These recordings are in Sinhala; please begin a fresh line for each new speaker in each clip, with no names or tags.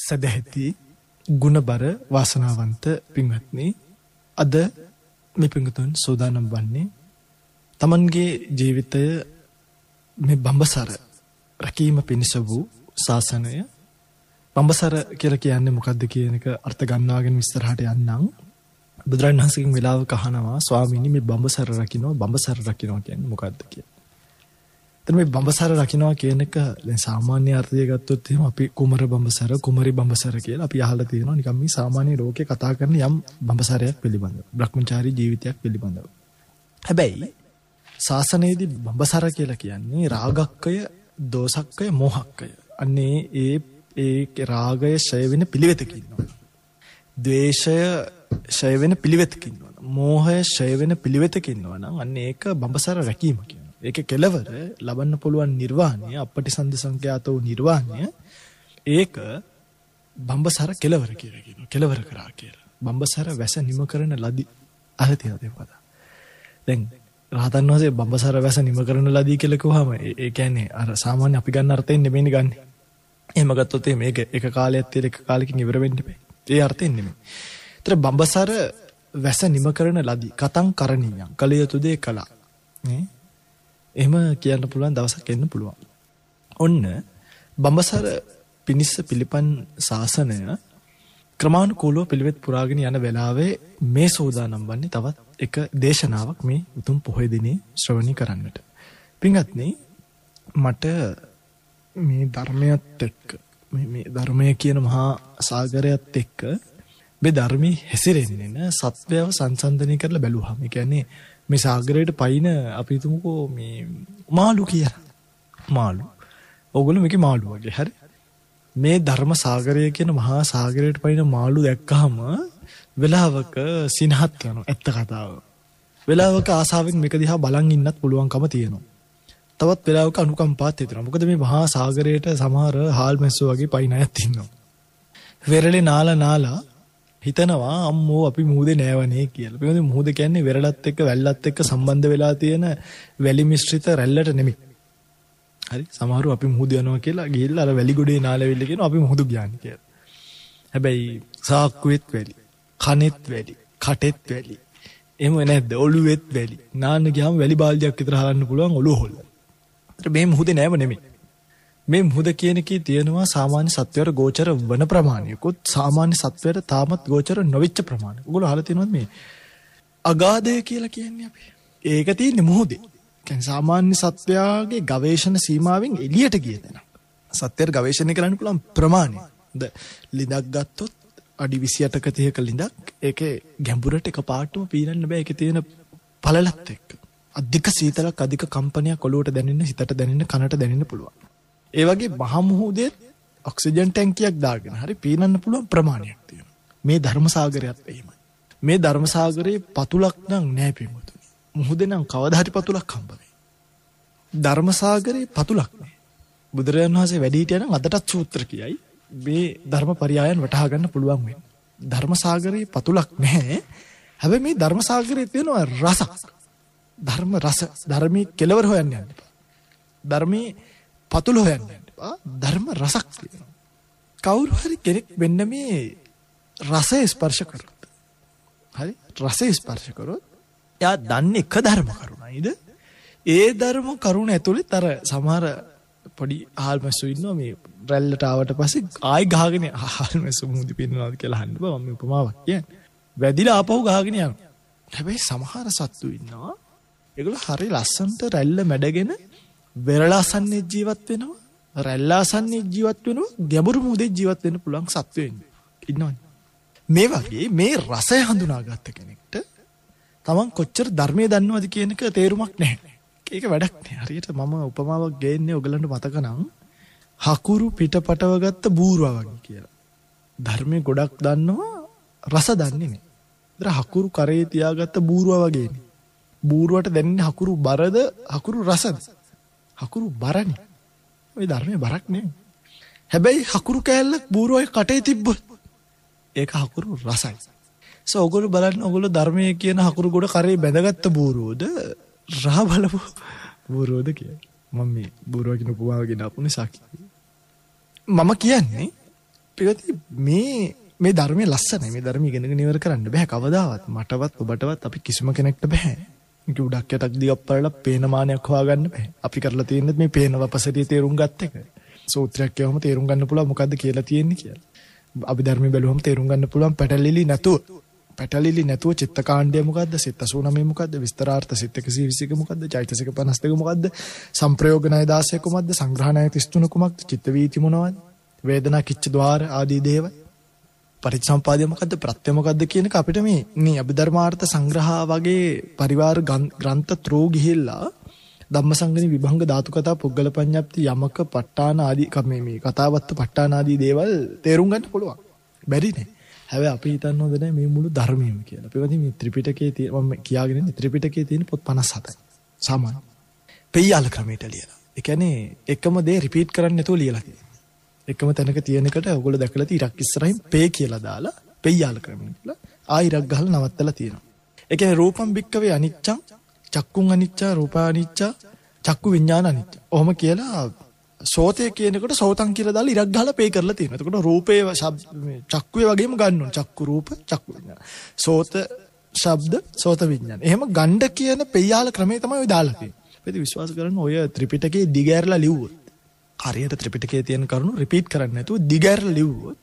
සදැහැති ගුණබර වාසනාවන්ත පින්වත්නි, අද මේ පින්වතුන් සෝදානම් වන්නේ තමන්ගේ ජීවිතය මේ බඹසර රැකීම පිණිස වූ ශාසනය. බඹසර කියලා කියන්නේ මොකක්ද කියන එක අර්ථ ගන්නාගෙන විස්තරහට යන්නම්. බුදුරජාණන් වහන්සේගෙන් වෙලාවක අහනවා, ස්වාමීනි මේ බඹසර රකින්නවා කියන්නේ මොකක්ද කියලා. එතන මේ බඹසර රකින්නවා කියන එක දැන් සාමාන්‍ය අර්ථය ගත්තොත් එහෙම අපි කුමර බඹසර, කුමරි බඹසර කියලා අපි අහලා තියෙනවා. නිකම් මේ සාමාන්‍ය ලෝකේ කතා කරන යම් බඹසරයක් පිළිබඳව, භ්‍රමචාරී ජීවිතයක් පිළිබඳව. හැබැයි ශාසනයේදී බඹසර කියලා කියන්නේ රාගක්කය, දෝසක්කය, මෝහක්කය. අන්නේ ඒ රාගය ඡය වෙන පිළිවෙතක ඉන්නවා. ද්වේෂය ඡය වෙන පිළිවෙතක ඉන්නවා. මෝහය ඡය වෙන පිළිවෙතක ඉන්නවා නම් අන්න ඒක බඹසර රැකීම කියනවා. ඒක කෙලවර ලබන්න පුළුවන් නිර්වාණය, අපටිසන්ධ සංඛ්‍යාත වූ නිර්වාණය, ඒක බඹසර කෙලවර කියලා කියනවා. කෙලවර කරා කියලා. බඹසර වැස නිම කරන ලදී. අහලා තියෙනවද ඒක කතා? දැන් රහතන් වහන්සේ බඹසර වැස නිම කරන ලදී කියලා කිව්වම ඒ කියන්නේ අර සාමාන්‍ය අපි ගන්න අර්ථයෙන් නෙමෙයිනේ ගන්නෙ. එහෙම ගත්තොත් මේක එක කාලයක් තියෙන එක කාලෙකින් ඉවර වෙන්න බෑ. ඒ අර්ථයෙන් නෙමෙයි. ඒතර බඹසර වැස නිම කරන ලදී. කතං කරණීයං. කල යුතු දේ කළා. නේ? එහෙම කියන්න පුළුවන් දවසක් එන්න පුළුවන්. ඔන්න බඹසර පිනිස්ස පිළිපන් ශාසනය ක්‍රමානුකූලව පිළිවෙත් පුරාගෙන යන වෙලාවේ මේ සෝදානම් වන්නේ තවත් එක දේශනාවක් මේ උතුම් පොහොය දිනේ ශ්‍රවණය කරන්නට. පින්වත්නි, මට මේ ධර්මයත් එක්ක මේ ධර්මය කියන මහා සාගරයත් එක්ක මේ ධර්මී හැසිරෙන්නේ න සත්‍යව සංසන්දනය කරලා බැලුවාම, ඒ කියන්නේ මේ සාගරයට පයින් අපි හිතමුකෝ මේ මාළු කියලා. මාළු. ඕගොල්ලෝ මේකේ මාළු වගේ. හරි. මේ ධර්ම සාගරය කියන මහා සාගරයට පයින් මාළු දැක්කහම වෙලාවක සිනහත් යනවා. ඇත්ත කතාව. වෙලාවක ආසාවෙන් මේක දිහා බලන් ඉන්නත් පුළුවන්කම තියෙනවා. තවත් වෙලාවක අනුකම්පාත් හිතෙනවා. මොකද මේ මහා සාගරයට සමහර හාල් මැස්සෝ වගේ පයින් අයත් ඉන්නවා. වෙරළේ නාලා හිතනවා අම්මෝ අපි මුහුදේ නෑවනේ කියලා. මොකද මුහුද කියන්නේ වෙරළත් එක්ක වැල්ලත් එක්ක සම්බන්ධ වෙලා තියෙන වැලි මිශ්‍රිත රැල්ලට නෙමෙයි. හරි. සමහරව අපි මුහුද යනවා කියලා ගිහිල්ලා අර වැලි ගොඩේ නාලෙවිල්ල කියනවා අපි මුහුදු ගියානේ කියලා. හැබැයි සාක්කුවෙත් වැලි, කනෙත් වැලි, කටෙත් වැලි. එහෙම නැද්ද? ඔළුවෙත් වැලි. නාන්න ගියාම වැලි බාල්දියක් විතර හලන්න පුළුවන් ඔළුව හොල්ල. ඒත් මේ මුහුදේ නෑව නෙමෙයි. මේ මුහුද කියන එකේ තියෙනවා සාමාන්‍ය සත්වයට ගෝචර වන ප්‍රමාණයකුත්, සාමාන්‍ය සත්වයට තාමත් ගෝචර නොවිච්ච ප්‍රමාණයක්. ඔයගොල්ලෝ අහලා තියෙනවද මේ අගාධය කියලා කියන්නේ අපි? ඒක තියෙන්නේ මුහුදේ. කියන්නේ සාමාන්‍ය සත්වයාගේ ගවේෂණ සීමාවෙන් එළියට ගිය තැන. සත්වයට ගවේෂණය කරන්න පුළුවන් ප්‍රමාණය. ලිඳක් ගත්තොත් අඩි 28ක 30ක ලිඳක්, ඒකේ ගැඹුරට එකපාරටම පීනන්න බෑ. ඒකේ තියෙන පළලත් එක්ක. අධික සීතලක්, අධික කම්පනයක් ඔළුවට දැනෙන්න, හිතට දැනෙන්න, කනට දැනෙන්න පුළුවන්. ඒ වගේ මහ මුහුදේ ඔක්සිජන් ටැංකියක් දාගෙන හරි පීනන්න පුළුවන් ප්‍රමාණයක් තියෙනවා. මේ ධර්ම සාගරයත් එහෙමයි. මේ ධර්ම සාගරේ පතුලක් නම් නෑ පිටුතුනි. මුහුදේ නම් කවදා හරි පතුලක් හම්බ වෙයි. ධර්ම සාගරේ පතුලක් නෑ. බුදුරජාණන් වහන්සේ වැඩි හිටියා නම් අදටත් සූත්‍ර කියයි මේ ධර්ම පරයයන් වටහා ගන්න පුළුවන් වෙන්නේ. ධර්ම සාගරේ පතුලක් නැහැ. හැබැයි මේ ධර්ම සාගරේ තියෙනවා රසක්. ධර්ම රස. ධර්මයේ කෙලවර හොයන්න යන්න එපා. ධර්මයේ පතුල හොයන්න යන්න එපා. ධර්ම රසක් තියෙනවා. කවුරු හරි කෙනෙක් වෙන්න මේ රසය ස්පර්ශ කරොත්, හරි, රසය ස්පර්ශ කරොත් එයා දන්නේ එක ධර්ම කරුණයිද? ඒ ධර්ම කරුණ ඇතුළේ තර සමහර පොඩි ආල්මස්සු ඉන්නවා මේ රැල්ලට ආවට පස්සේ ආයි ගහගෙන ආල්මස්සු මුහුදි පින්නනවාද කියලා අහන්න බෑ. මම උපමාවක් කියන්නේ. වැදිලා ආපහු ගහගෙන යනවා. හැබැයි සමහර සත්තු ඉන්නවා, ඒගොල්ලෝ හරි ලස්සනට රැල්ල මැඩගෙන වෙරළාසන්නේ ජීවත් වෙනවා, රැල්ලාසන්නේ ජීවත් වෙනවා, ගැඹුරු මුහුදේ ජීවත් වෙන්න පුළුවන් සත්වයෝ ඉන්නවනේ. මේ වගේ මේ රසය හඳුනාගත්ත කෙනෙක්ට තමන් කොච්චර ධර්මයේ දන්නවද කියන එක තේරුමක් නැහැ. ඒක වැඩක් නෑ. හරියට මම උපමාවක් ගේන්නේ ඔයගලන්ට මතක නම් හකුරු පිටපටව ගත්ත බූරුවා වගේ කියලා. ධර්මයේ ගොඩක් දන්නවා, රස දන්නේ නෑ. ඒතර හකුරු කරේ තියාගත්ත බූරුවා වගේනේ. බූරුවට දැනෙන්නේ හකුරු බරද, හකුරු රසද? හකුරු බරනේ. ওই ධර්මයේ බරක් නෙමෙයි. හැබැයි හකුරු කෑල්ලක් බූරුවගේ කටේ තිබ්බොත් ඒක හකුරු රසයි. ඔයගොල්ලෝ බලන්න, ඔයගොල්ලෝ ධර්මයේ කියන හකුරු ගොඩ කරේ බැඳගත්ත බූරුවද රහ බලපු බූරුවද කියලා. මම මේ බූරුවා කියන උපමාව ගෙන ආපු නිසා මම කියන්නේ පිළිවෙති මේ ධර්මයේ ලස්සනයි. මේ ධර්මය ඉගෙනගෙන ඉවර කරන්න බෑ කවදාවත්. මටවත් ඔබටවත් අපි කිසිම කෙනෙක්ට බෑ. මේක උඩක් යටක් දිගක් පරලා පේන මානයක් හොයාගන්න බෑ. අපි කරලා තියෙන්නේ මේ පේන වපසරිය තේරුම් ගන්න එක. සූත්‍රයක් කියවම තේරුම් ගන්න පුළුවන් මොකද්ද කියලා තියෙන්නේ කියලා. අභිධර්මයේ බැලුවම තේරුම් ගන්න පුළුවන් පැටලිලි නැතුව චිත්තකාණ්ඩය මොකද්ද? සිත 89 මොකද්ද? විස්තරාර්ථ සිත 121 මොකද්ද? චෛතසික 52 මොකද්ද? සංප්‍රයෝග ණය 16 කොමද්ද? සංග්‍රහ ණය 33 කොමක්ද? චිත්ත වීති මොනවද? වේදනා කිච්ච ద్వාර ආදී දේවල්. පරිසම්පාදය මොකද්ද? ප්‍රත්‍ය මොකද්ද කියන එක අපිට මේ අභිධර්මාර්ථ සංග්‍රහ වගේ පරිවාර ග්‍රන්ථ ත්‍රෝ ගිහිල්ලා ධම්මසංගණි විභංග ධාතු කතා පුද්ගල පඤ්ඤප්ති යමක ප ဋ ාණ ආදී මේ කතාවත්ත ප ဋ ාණ ආදී දේවල් තේරුම් ගන්න පුළුවන්. බැරි නේ. හැබැයි අපි හිතන්න හොඳ නැහැ මේ මුළු ධර්මයම කියලා. අපි වදින් මේ ත්‍රිපිටකයේ තියෙන මම කියාගෙන ඉන්නේ ත්‍රිපිටකයේ තියෙන පොත් 57යි. සාමාන්‍ය. පෙය්‍යාල ක්‍රමයට ලියලා. ඒ කියන්නේ එකම දේ රිපීට් කරන්න නැතුව ලියලා තියෙනවා. එකම තැනක තියෙන එකට ඔයගොල්ලෝ දැකලා තියෙ ඉරක් ඉස්සරහින් පේ කියලා දාලා පෙය්‍යාල ක්‍රමය කියලා ආයිරක් ගහලා නවත්තලා තියෙනවා. ඒ කියන්නේ රූපම් භික්කවේ අනිච්චං චක්කුං අනිච්චා රූපා අනිච්චා චක්කු විඥාන අනිච්ච. ඔහොම කියලා සෝතේ කියනකොට සෝතං කියලා දාලා ඉරක් ගහලා පේ කරලා තියෙනවා. එතකොට රූපේ චක්කුවේ වගේම ගන්න ඕන. චක්කු රූප චක්කු විඥාන. සෝත ශබ්ද සෝත විඥාන. එහෙම ගණ්ඩ කියන පෙය්‍යාල ක්‍රමය තමයි ඔය දාලා තියෙන්නේ. අපි විශ්වාස කරන්න ඔය ත්‍රිපිටකේ දිගෑරලා ලිව්වොත් හරියට ත්‍රිපිටකයේ තියෙන කරුණු රිපීට් කරන්නේ නැතුව දිගෑරලා ලිව්වොත්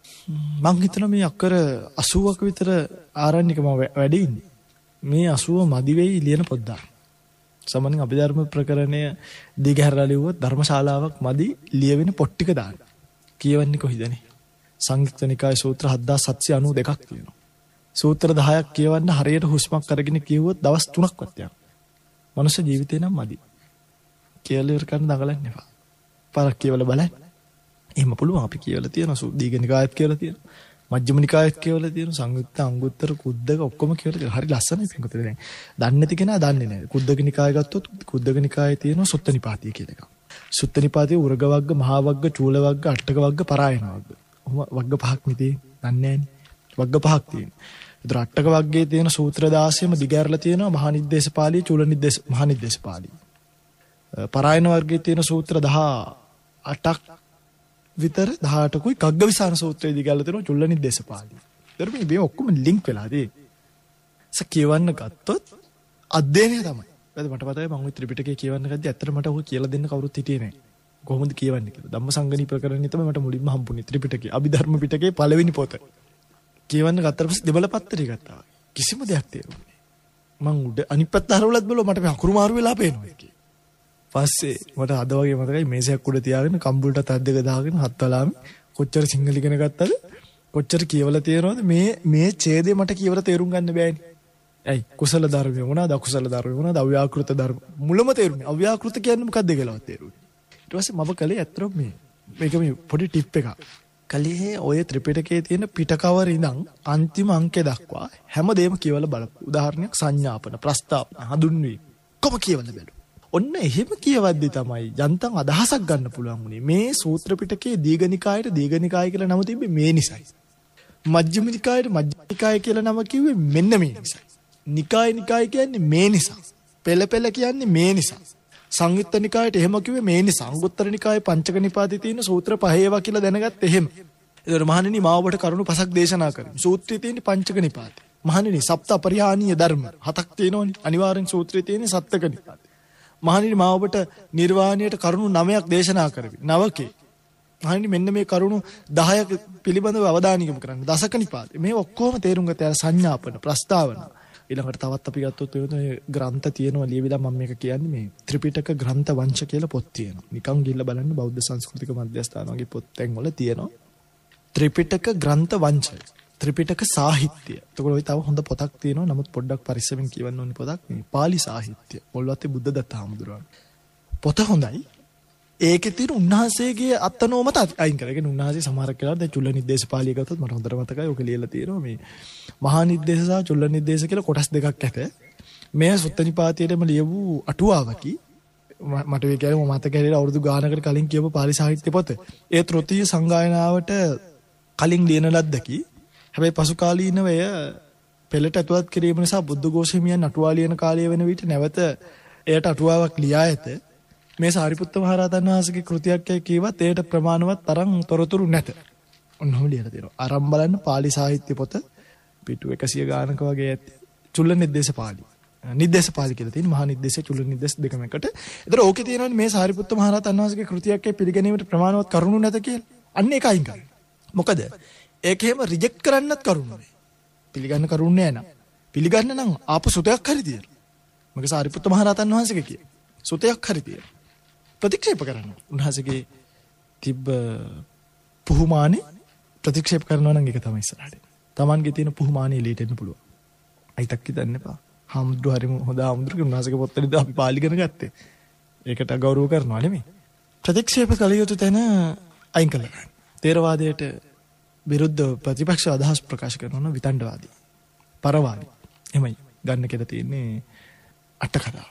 මං හිතනවා මේ අක්කර 80ක විතර ආරණ්‍යක මම වැඩ ඉන්නේ. මේ 80 මදි වෙයි ලියන පොත් දාන්න. සමහරවිට අභිධර්ම ප්‍රකරණය දිගහැරලා ලිව්වොත් ධර්මශාලාවක් මදි ලියවෙන පොත් ටික දාන්න. කියවන්නේ කොහොමදනේ? සංයුක්ත නිකාය සූත්‍ර 7792ක් තියෙනවා. සූත්‍ර 10ක් කියවන්න හරියට හුස්මක් අරගෙන කියවුවොත් දවස් 3ක්වත් යනවා. මනුෂ්‍ය ජීවිතේ නම් මදි. කියලා ඉවර කරන්න දඟලන්න එපා. පාරක් කියවලා බලන්න. එහෙම පුළුවන් අපි කියවලා තියෙනවා. දීඝ නිකායත් කියවලා තියෙනවා. මජ්ක්‍ධිම නිකායත් කියවලා තියෙනවා. සංයුත්ත අංගුත්තර කුද්දක ඔක්කොම කියවලා තියෙනවා. හරි ලස්සනයි පින්කතේ දැන්. දන්නේ නැති කෙනා දන්නේ නැහැ. කුද්දක නිකාය ගත්තොත් කුද්දක නිකායේ තියෙනවා සුත්ත නිපාතිය කියලා එකක්. සුත්ත නිපාතියේ උර්ග වග්ග, මහා වග්ග, චූල වග්ග, අට්ඨක වග්ග, පරායන වග්ග. වග්ග පහක් නෙතේ. දන්නේ නැහැ. වග්ග පහක් තියෙනවා. ඒතර අට්ඨක වග්ගයේ තියෙන සූත්‍ර 16ම දිගහැරලා තියෙනවා. මහා නිද්දේශ පාළිය, චූල නිද්දේශ, මහා නිද්දේශ පාළිය. පරායන වර්ගයේ තියෙන සූත්‍ර 18ක් විතර 18කුයි කග්ගවිසාන සූත්‍රයේ දිගහැරලා තියෙනවා චූල නිද්දේශ පාළිය. ඒතර මේ ඔක්කොම ලින්ක් වෙලා තියෙන්නේ. කියවන්න ගත්තොත් අධ්‍යයනය තමයි. මට මතකයි මම ওই ත්‍රිපිටකය කියවන්න ගත්තේ ඇත්තට මට ඔක කියලා දෙන්න කවුරුත් හිටියේ නැහැ. කොහොමද කියවන්නේ කියලා. ධම්මසංගණී ප්‍රකරණේ තමයි මට මුලින්ම හම්බුනේ ත්‍රිපිටකය. අභිධර්ම පිටකේ පළවෙනි පොත. කියවන්න ගත්තට පස්සේ දෙබල පත්තරේ ගත්තා. කිසිම දෙයක් තේරුන්නේ නැහැ. මං උඩ අනිත් පැත්ත හරවලත් බලුවා මට මේ අකුරු මාරු වෙලා පේනවා ඒකේ. පස්සේ මට අද වගේ මතකයි මේසයක් උඩ තියාගෙන කම්පියුටර් තත් දෙක දාගෙන හත් වලාම කොච්චර සිංහල ඉගෙන ගත්තද කොච්චර කියවලා තියෙනවද මේ ඡේදය මට කියවලා තේරුම් ගන්න බෑනේ. ඇයි කුසල ධර්මය මොනවාද අකුසල ධර්මය මොනවාද අව්‍යාකෘත ධර්ම මුලම තේරුනේ. අව්‍යාකෘත කියන්නේ මොකක්ද කියලාවත් තේරුනේ. ඊට පස්සේ මම කලේ ඇත්තටම මේක මේ පොඩි ටිප් එකක්. කලේ ඔය ත්‍රිපිටකයේ තියෙන පිටකවර ඉඳන් අන්තිම අංකය දක්වා හැමදේම කියවලා බලපු. උදාහරණයක් සංඥාපන, ප්‍රස්තාවන, හඳුන්වීම කොම කියවලා බලමු. ඔන්න එහෙම කියවද්දි තමයි යන්තම් අදහසක් ගන්න පුළුවන් උනේ. මේ සූත්‍ර පිටකයේ දීඝනිකායට දීඝනිකාය කියලා නම තිබ්බේ මේ නිසයි. මජ්ක්‍ධිම නිකායට මජ්ක්‍ධිම නිකාය කියලා නම කිව්වේ මෙන්න මේ නිසයි. නිකාය කියන්නේ මේ නිසා. පෙළ කියන්නේ මේ නිසා. සංයුත්ත නිකායට එහෙම කිව්වේ මේ නිසා. අංගුත්තර නිකායේ පංචක නිපාතේ තියෙන සූත්‍ර පහේවා කියලා දැනගත්ත එහෙම. ඒතර මහණෙනි මාව ඔබට කරුණු පසක් දේශනා කරමි. සූත්‍රයේ තියෙන පංචක නිපාතේ. මහණෙනි සප්ත අපරිහානීය ධර්ම හතක් තියෙනවනේ. අනිවාර්යෙන් සූත්‍රයේ තියෙන සත්‍යක නිපාතේ. මහණෙනි මාව ඔබට නිර්වාණයට කරුණු 9ක් දේශනා කරමි. නවකේ. මහණෙනි මෙන්න මේ කරුණු 10ක පිළිබඳව අවධානය යොමු කරන්න. දසක නිපාතේ. මේ ඔක්කොම තේරුම් ගත යන සංඥාපන ප්‍රස්තාවන ඊළඟට තවත් අපි ගත්තොත් ඒ ග්‍රන්ථ තියෙනවා ලියවිලා මම මේක කියන්නේ මේ ත්‍රිපිටක ග්‍රන්ථ වංශ කියලා පොත් තියෙනවා. නිකන් ගිහිල්ලා බලන්න බෞද්ධ සංස්කෘතික මධ්‍යස්ථාන වගේ පොත්යන් වල තියෙනවා. ත්‍රිපිටක ග්‍රන්ථ වංශය. ත්‍රිපිටක සාහිත්‍ය. එතකොට ওই තව හොඳ පොතක් තියෙනවා. නමුත් පොඩ්ඩක් පරිස්සමෙන් කියවන්න ඕනේ පොතක් මේ පාලි සාහිත්‍ය. පොල්වත්තේ බුද්ධදත්ත හාමුදුරුවෝ. පොත හොඳයි. ඒකේ තියෙන උන්වහන්සේගේ අත්නෝමත අයින් කරගෙන උන්වහන්සේ සමහරක් වෙලාවට දැන් චුල්ල නිද්දේශ පාළිය ගත්තොත් මට හොඳට මතකයි. ඔක ලියලා තියෙනවා මේ මහා නිද්දේශ සහ චුල්ල නිද්දේශ කියලා කොටස් දෙකක් ඇත. මේ සුත්ත නිපාතයේම ලියවූ අටුවාවකි. මට මේ කියන්නේ මම මතක හැටියට අවුරුදු ගානකට කලින් කියපු පාලි සාහිත්‍ය පොත. ඒ තෘතීය සංගායනාවට කලින් ලියන ලද්දකි. හැබැයි පසු කාලීනව එය පෙළට ඇතුළත් කිරීම නිසා බුද්ධඝෝෂ හිමියන් අටුවා ලියන කාලය වෙන විට නැවත එයට අටුවාවක් ලියා ඇත. මේ සාරිපුත්ත මහ රහතන් වහන්සේගේ කෘතියක් කියවත් එයට ප්‍රමාණවත් තරම් තොරතුරු නැත. ඔන්නම ලියලා තියෙනවා. අරන් බලන්න පාලි සාහිත්‍ය පොත පිටු 100 ගානක වගේ ඇති. චුල්ල නිද්දේශ පාලි. නිද්දේශ පාලි කියලා තියෙන මහා නිද්දේශ චුල්ල නිද්දේශ දෙකම එකට. ඒතර ඕකේ තියෙනවානේ මේ සාරිපුත්ත මහ රහතන් වහන්සේගේ කෘතියක් පිළිගැනීමට ප්‍රමාණවත් කරුණු නැත කියලා. අන්න ඒක අයින් කරන්න. මොකද ඒක එහෙම රිජෙක්ට් කරන්නත් කරුණු නෑ. පිළිගන්න කරුණු නෑ නං. පිළිගන්න නම් ආපු සුතයක් හරි තියෙනවා. මගේ සාරිපුත්ත මහ රහතන් වහන්සේගේ කිය. සුතයක් හරි තියෙනවා. ප්‍රතික්ෂේප කරන්න. උන්වහන්සේගේ තිබ්බ පුහුමානේ ප්‍රතික්ෂේප කරනවා නම් ඒක තමයි ඉස්සරහට. Tamanගේ තියෙන පුහුමානේ එළියට එන්න පුළුවන්. අයිතක් හිතන්න එපා. හාමුදුරු හරිම හොඳ හාමුදුරුගේ උන්වහන්සේගේ පොත්වලදී අපි පාලි ඉගෙන ගත්තේ. ඒකට ගෞරව කරනවා නෙමෙයි. ප්‍රතික්ෂේප කළ යුතු තැන අයින් කළා. තේරවාදයට විරුද්ධ ප්‍රතිපක්ෂ අදහස් ප්‍රකාශ කරනවා විතණ්ඩවාදී. පරවාදී. එමයි ගන්න කියලා තියෙන්නේ අට කතාව.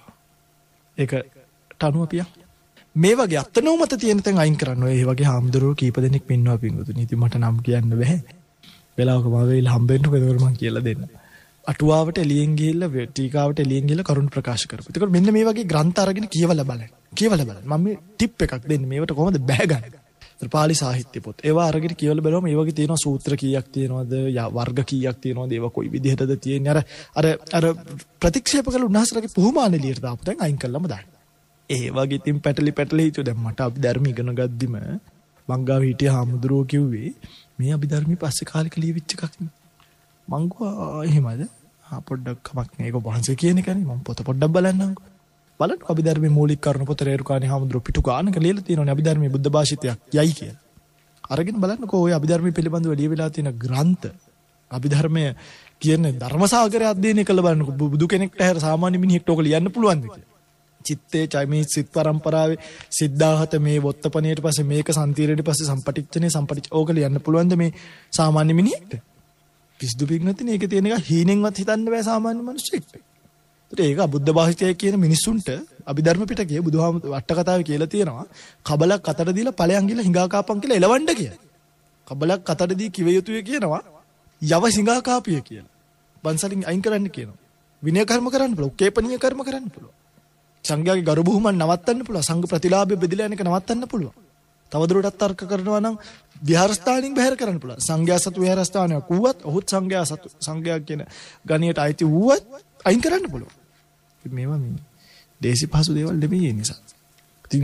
ඒකට අනුව පියා මේ වගේ අත්නෝමත තියෙන තැන් අයින් කරන්න ඔය වගේ හාමුදුරුවෝ කීප දෙනෙක් ඉන්නවා පින්වතුනි. ඉතින් මට නම් කියන්න බෑ. වෙලාවක මම වෙයිලා හම්බෙන්නකො ඒකවල මම කියලා දෙන්න. අටුවාවට එළියෙන් ගිහිල්ලා ටීකාවට එළියෙන් ගිහිල්ලා කරුණ ප්‍රකාශ කරපු. ඒකට මෙන්න මේ වගේ ග්‍රන්ථ අරගෙන කියවලා බලන්න. මම මේ ටිප් එකක් දෙන්නේ. මේවට කොහොමද බෑ ගන්න. පාලි සාහිත්‍ය පොත්. ඒවා අරගෙන කියවලා බලුවම මේ වගේ තියෙනවා සූත්‍ර කීයක් තියෙනවද, වර්ග කීයක් තියෙනවද, ඒවා කොයි විදිහටද තියෙන්නේ. අර ප්‍රතික්ෂේප කළ උන්වහන්සේලාගේ පුහුමානේ ලියට දාපු දැන් අයින් කළාම දාන්න. ඒ වගේ ඉතින් පැටලි හිතුව දැන් මට අභිධර්ම ඉගෙන ගද්දිම මං ගාව හිටිය හාමුදුරුවෝ කිව්වේ මේ අභිධර්මයේ පස්සේ කාලෙක ලියවිච්ච එකක් නේ. මං ගෝ එහෙමද? පොඩ්ඩක් කමක් නෑ. ඒක වහන්සේ කියන එකනේ. මම පොත පොඩ්ඩක් බලන්නම්කෝ. බලන්න අභිධර්මයේ මූලික කරුණු පොත රේරුකාණේ හාමුදුරුවෝ පිටු ගානක ලියලා තියෙනවානේ අභිධර්මයේ බුද්ධ භාෂිතයක් යයි කියලා. අරගෙන බලන්නකෝ ඔය අභිධර්මයේ පිළිබඳව ලියවිලා තියෙන ග්‍රන්ථ අභිධර්මය කියන්නේ ධර්මසාගරය අධ්‍යයනය කළ බලන්නකෝ. බුදු කෙනෙක්ට හැර සාමාන්‍ය මිනිහෙක්ට ඕක ලියන්න පුළුවන්ද කියලා. චිත්තේ චෛමී සිත් පරම්පරාවේ සිද්ධාහත මේ වොත්තපණයට පස්සේ මේක සම්තිරණයට පස්සේ සම්පටිච්ඡනේ ඕක ලියන්න පුළුවන්ද මේ සාමාන්‍ය මිනිහෙක්ට? පිස්සු පිටුනතිනේ ඒක තියෙන එක හීනෙන්වත් හිතන්න බෑ සාමාන්‍ය මිනිස්සෙක්ට. ඒක බුද්ධ භාෂිතය කියන මිනිස්සුන්ට අභිධර්ම පිටකයේ බුදුහාමුදුරුවෝ අට කතාවේ කියලා තියෙනවා කබලක් අතට දීලා ඵලයන් ගිහලා හිඟා කාපන් කියලා එලවන්න කියලා. කබලක් අතට දී කිව යුතුය කියනවා යව හිඟා කාපිය කියලා. බන්සලින් අයින් කරන්න කියනවා. විනය කර්ම කරන්න පුළුවන්. උකේපනීය කර්ම කරන්න පුළුවන්. සංඝයාගේ ගරු බුහුමන් නවත්තන්න පුළුවන්. සංඝ ප්‍රතිලාභය බෙදලා යන එක නවත්තන්න පුළුවන්. තවදුරටත් තර්ක කරනවා නම් විහාරස්ථානින් බැහැර කරන්න පුළුවන්. සංඝයා සතු විහාරස්ථානයක් වුවත් ඔහුත් සංඝයා කියන ගණියට අයිති වුවත් අයින් කරන්න පුළුවන්. මේවා මේ දේශි පහසු දේවල් නෙමෙයි ඒ නිසා. ඉතින්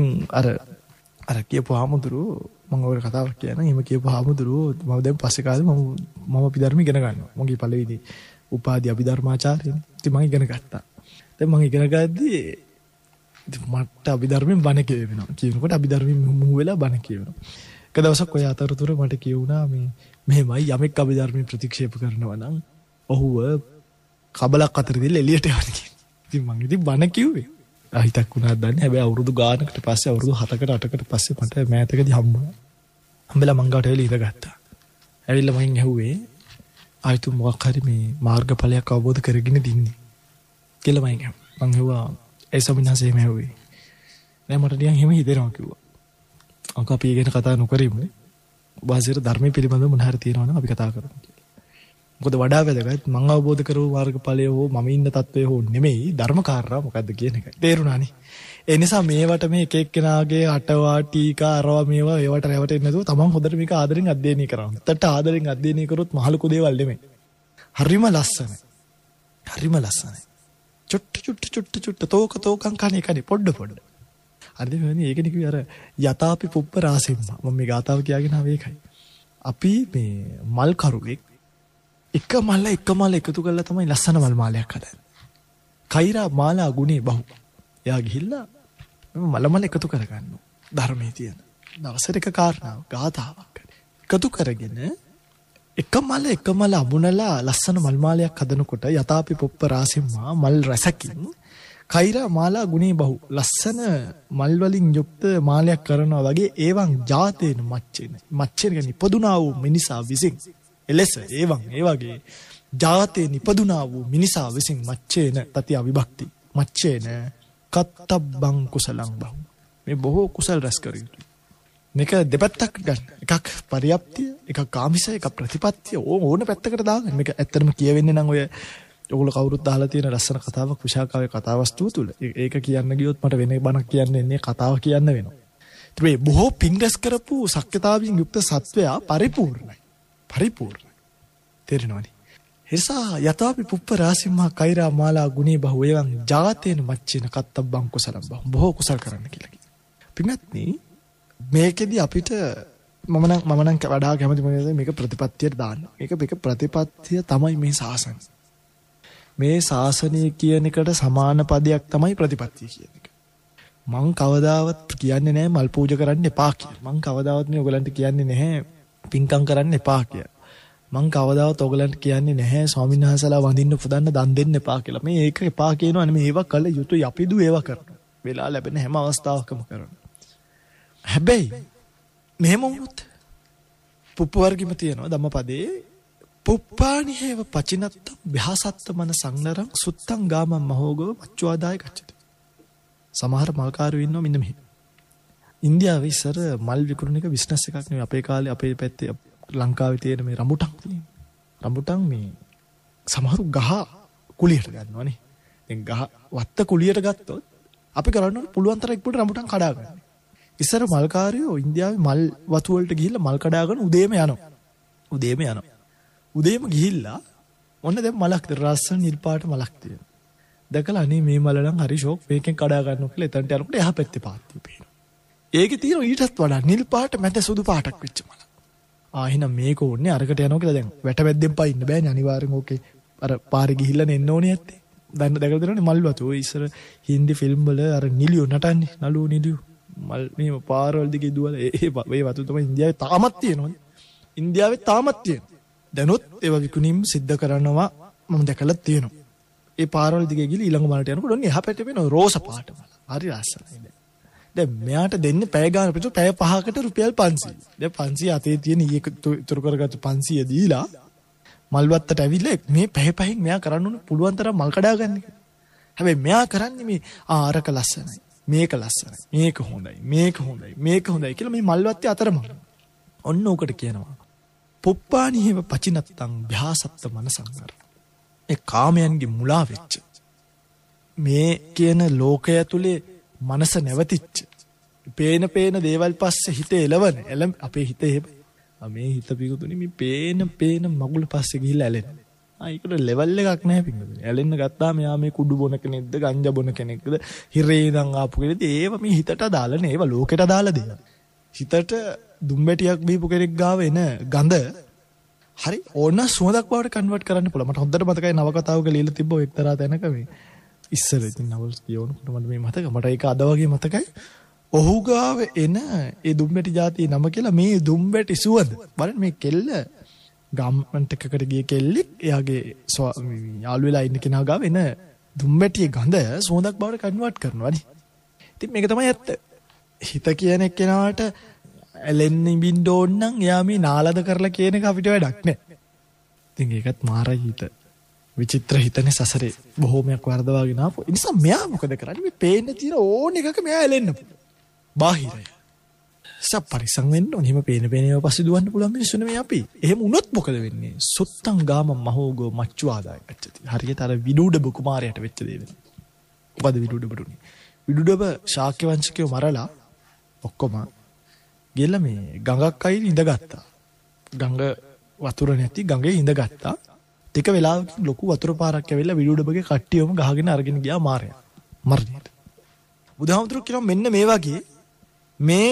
අර කියපු හාමුදුරුවෝ මම ඔය කතාවක් කියනවා. එහෙම කියපු හාමුදුරුවෝ මම දැන් පස්සේ කාලේ මම අභිධර්ම ඉගෙන ගන්නවා. මගේ පළවෙනි උපාධි අභිධර්මාචාර්යනේ. ඉතින් මම ඉගෙන ගත්තා. දැන් මම ඉගෙන ගද්දී මට අභිධර්මයෙන් බණ කියවෙනවා. කියනකොට අභිධර්මයෙන් මුහු වෙලා බණ කියවෙනවා. එක දවසක් ඔය අතරතුර මට කියුණා මෙහෙමයි යමෙක් අභිධර්මයෙන් ප්‍රතික්ෂේප කරනවා නම් ඔහුව කබලක් අතර දාලා එළියට යවන්න කියලා. ඉතින් මං ඉතින් බණ කිව්වේ. හිතක් වුණාද දන්නේ. හැබැයි අවුරුදු ගානකට පස්සේ අවුරුදු 7කට 8කට පස්සේ මට මෑතකදී හම්බුණා. හම්බෙලා මං ගාවට එළියට ගත්තා. ඇවිල්ලා මං ඇහුවේ ආයිතු මොකක් හරි මේ මාර්ගඵලයක් අවබෝධ කරගෙන දින්නේ කියලා මං ඇහුවා. ඒ සමිනාසේ මැව්වේ. නෑ මට නිකන් හිම හිතෙනවා කිව්වා. අංක අපි ගැන කතා නොකරමු. වාසිර ධර්මයේ පිළිබඳව මොන හරි තියෙනවා නම් අපි කතා කරමු කියලා. මොකද වඩා වැදගත් මම අවබෝධ කරගන්න මාර්ගඵලය හෝ මම ඉන්න තත්වය හෝ නෙමෙයි ධර්මකාරණා මොකද්ද කියන එකයි. තේරුණානේ. ඒ නිසා මේවට මේ එක එක්කෙනාගේ අටවා ටීකා අරවා මේවා ඒවට රැවටෙන්නේ නැතුව තමන් හොඳට මේක ආදරෙන් අධ්‍යයනය කරන්න. තට ආදරෙන් අධ්‍යයනය කරොත් මහලුකු දේවල් නෙමෙයි. හරිම ලස්සනයි. හරිම ලස්සනයි. චුට්ට තෝකන් කණේ පොඩ්ඩ. හරිද මේ ඒකනේ කිව්වේ අර යතාපි පුප්ප රාසෙම්ම. මම මේ ගාතාව කියාගෙන ආවේ ඒකයි. අපි මේ මල් කරුවෙක් එක මල එකතු කරලා තමයි ලස්සන මල් මාලයක් හදන්නේ. කෛරා මාලා ගුණේ බහු. එයා ගිහිල්ලා මල එකතු කරගන්නවා. ධර්මයේ තියෙන. දවසට එක කාරණාව ගාතාවක්. එකතු කරගෙන එක මල අමුණලා ලස්සන මල් මාලයක් හදනකොට යතාපි පුප්ප රාසෙම්මා මල් රසකින් කෛරා මාලා ගුණේ බහු ලස්සන මල් වලින් යුක්ත මාලයක් කරනවා වගේ ඒවන් ජාතේන මච්චේන නිපදුනා වූ මිනිසා විසින් එලෙස ඒවන් ඒ වගේ ජාතේ නිපදුනා වූ මිනිසා විසින් මච්චේන තති අවිභක්ති මච්චේන කත්තබ්බං කුසලං බහු මේ බොහෝ කුසල් රැස් කර යුතුයි. මේක දෙපැත්තක් ගන්න. එකක් පරියප්තිය, එකක් කාමිසය, එකක් ප්‍රතිපත්තිය ඕන පැත්තකට දාගන්න. මේක ඇත්තටම කියවෙන්නේ නම් ඔය ඔයගොල්ලෝ කවුරුත් අහලා තියෙන ලස්සන කතාවක් විශාකාවේ කතාවස්තුව තුල. ඒක කියන්න ගියොත් මට වෙන බණක් කියන්න එන්නේ කතාව කියන්න වෙනවා. ඒ බොහෝ පිංගස් කරපු සක්්‍යතාවයෙන් යුක්ත සත්වයා පරිපූර්ණයි. පරිපූර්ණයි. තේරෙනවනේ. හිසා යතාපි පුප්ප රාසිම්හා කෛරා මාලා ගුණේ බහුව එවං ජාතේන මච්චේන කත්තබ්බං කුසලම් බහුව. බොහෝ කුසල් කරන්න කියලා කියනවා. පින්වත්නි මේකෙදි අපිට මම නම් වඩා කැමති මොකද මේක ප්‍රතිපත්තියට දාන්න. මේක ප්‍රතිපත්තිය තමයි මේ ශාසනය. මේ ශාසනය කියන එකට සමාන පදයක් තමයි ප්‍රතිපත්තිය කියන එක. මං කවදාවත් කියන්නේ නැහැ මල් පූජා කරන්න එපා කියලා. මං කවදාවත් මේ ඔයගලන්ට කියන්නේ නැහැ පින්කම් කරන්න එපා කියලා. මං කවදාවත් ඔයගලන්ට කියන්නේ නැහැ ස්වාමීන් වහන්සේලා වඳින්න පුදන්න දන් දෙන්න එපා කියලා. මේ ඒක එපා කියනවා නෙමෙයි ඒවා කළ යුතුයි අපිදු ඒවා කරනවා. වෙලා ලැබෙන හැම අවස්ථාවකම කරනවා. හැබැයි මෙහෙම වුණොත් පුප්ප වර්ගෙම තියෙනවා ධම්මපදයේ පුප්පානි හේව පචිනත්ත භාසත්ත මන සංනරං සුත්තං ගාමං මහෝගව මච්චුආදාය ගච්ඡති. සමහර මල්කාරයෝ ඉන්නවා මෙන්න මෙහෙම. ඉන්දියාවේ ඉස්සර මල් විකුණන එක බිස්නස් එකක් නෙවෙයි. අපේ කාලේ අපේ පැත්තේ ලංකාවේ තියෙන මේ රඹුටන් තියෙනවා. රඹුටන් මේ සමහරු ගහ කුලියට ගන්නවානේ. දැන් ගහ වත්ත කුලියට ගත්තොත් අපි කරන්න පුළුවන් තරම් ඉක්මනට රඹුටන් කඩා ගන්න. ඉස්සර මල්කාරයෝ ඉන්දියාවේ මල් වතු වලට ගිහිල්ලා මල් කඩාගෙන උදේම යනවා. උදේම ගිහිල්ලා ඔන්න දැන් මලක් රස්ස නිල් පාට මලක් තියෙනවා. දැකලා අනේ මේ මල නම් හරි ෂෝක් මේකෙන් කඩා ගන්නවා කියලා එතනට යනකොට එහා පැත්තේ පාත්තිය පේනවා. ඒකේ තියෙන ඊටත් වඩා නිල් පාට මැද සුදු පාටක් වෙච්ච මල. එහෙනම් මේක ඕනේ අරකට යනවා කියලා දැන් වැටවැද්දෙන් පයින්න බෑනේ අනිවාර්යෙන් ඕකේ අර පාරේ ගිහිල්ලා එන්න ඕනේ ඇත්තේ. දැන් දැකලා දෙනවනේ මල් වතු. ඔය ඉස්සර හින්දි ෆිල්ම් වල අර නිලියෝ නටන්නේ නළුවෝ නිලියෝ මල් මේ පාරවල දිගේ දුවලා ඒ වතු තමයි ඉන්දියාවේ තාමත් තියෙනවනේ. ඉන්දියාවේ තාමත් තියෙනවා. දැනුත් ඒවා විකුණීම් සිද්ධ කරනවා මම දැකලා තියෙනවා. ඒ පාරවල දිගේ ගිහලා ඊළඟ මලට යනකොට ඔන්න එහා පැත්තේ වෙන රෝස පාට මල. හරි ලස්සනයි. දැන් මෙයාට දෙන්නේ පැය ගාන පිටු පැය 5කට රුපියල් 500. දැන් 500 අතේ තියෙන ඊක ඉතුරු කරගත්තු 500 දීලා මල් වත්තට ඇවිල්ලා මේ පැය පහෙන් මෙයා කරන්න ඕන පුළුවන් තරම් මල් කඩා ගන්න එක. හැබැයි මෙයා කරන්නේ මේ අරක ලස්සනයි. මේක ලස්සනයි. මේක හොඳයි. මේක හොඳයි කියලා මේ මල් වත්තේ අතරම. ඔන්න උකට කියනවා. පුප්පානි හේව පචිනත්තං භාසත්ත මනසංගර. ඒ කාමයන්ගේ මුලා වෙච්ච මේ කියන ලෝකය ඇතුලේ මනස නැවතිච්ච පේන දේවල් පස්සේ හිත එලවන අපේ හිත මේ හිත පිටුතුනි මේ පේන මගුල පස්සේ ගිහිල්ලා ඇලෙන. ඒකට ලෙවල් එකක් නැහැ පිටුතුනි. ඇලෙන්න ගත්තාම යා මේ කුඩු බොන කෙනෙක්ද ගංජා බොන කෙනෙක්ද හිරේ ඉඳන් ආපු කෙනෙක්ද ඒව මේ හිතට අදාළ නේ. ඒව ලෝකෙට අදාළ දේවල්. හිතට දුම්බැටියක් බීපු කෙනෙක් ගාව එන ගඳ හරි ඕන සුවඳක් බවට කන්වර්ට් කරන්න පුළුවන්. මට හොඳට මතකයි නවකතාවක ලියලා තිබ්බ එක්තරා තැනක මේ ඉස්සර ඉතින් නවල්ස් කියවනකොට මට මේ මට ඒක අද වගේ මතකයි. ඔහු ගාව එන ඒ දුම්බැටි జాතියේ නම කියලා මේ දුම්බැටි සුවඳ. බලන්න මේ කෙල්ල ගම්මන්ට් එකකට ගිය කෙල්ලෙක් එයාගේ යාළු වෙලා ඉන්න කෙනා ගාව එන දුම්බැටියේ ගඳ සුවඳක් බවට කන්වර්ට් කරනවානේ. ඉතින් මේක තමයි ඇත්ත. හිත කියන එක්කෙනාට ඇලෙන්න ඉබින්න ඕන නම් එයා මේ නාලද කරලා කියන එක අපිට වැඩක් නැහැ. ඉතින් ඒකත් මාරයි හිත. විචිත්‍ර හිතනේ සසරේ බොහෝමයක් වර්ධවාගෙන ආපු. ඒ නිසා මෙයා මොකද කරන්නේ? මේ පේන්න තියෙන ඕන එකක මෙයා ඇලෙන්න පුළුවන්. බාහිරය. සප්පරිසං වෙන්න ඕනේ. එහෙම පේන ඒවා පස්සේ දුවන්න පුළුවන් මිනිස්සු නෙමෙයි අපි. එහෙම වුණොත් මොකද වෙන්නේ? සුත්තං ගාම මහෝගෝ මච්චු ආදාය ගච්ඡති. හරියට අර විදුඩබ කුමාරයාට වෙච්ච දේ වෙන්නේ. මොකද විදුඩබට උනේ? විදුඩබ ශාක්‍ය වංශිකයෝ මරලා ඔක්කොම ගිහලා මේ ගඟක් අයින ඉඳගත්තා. ගඟ වතුර නැති ගඟේ ඉඳගත්තා. ටික වෙලාවකින් ලොකු වතුර පාරක් ඇවිල්ලා විදුඩබගේ කට්ටියම ගහගෙන අරගෙන ගියා මාරයා. මරණයට. බුදුහාමුදුරුවෝ කියනවා මෙන්න මේ වගේ මේ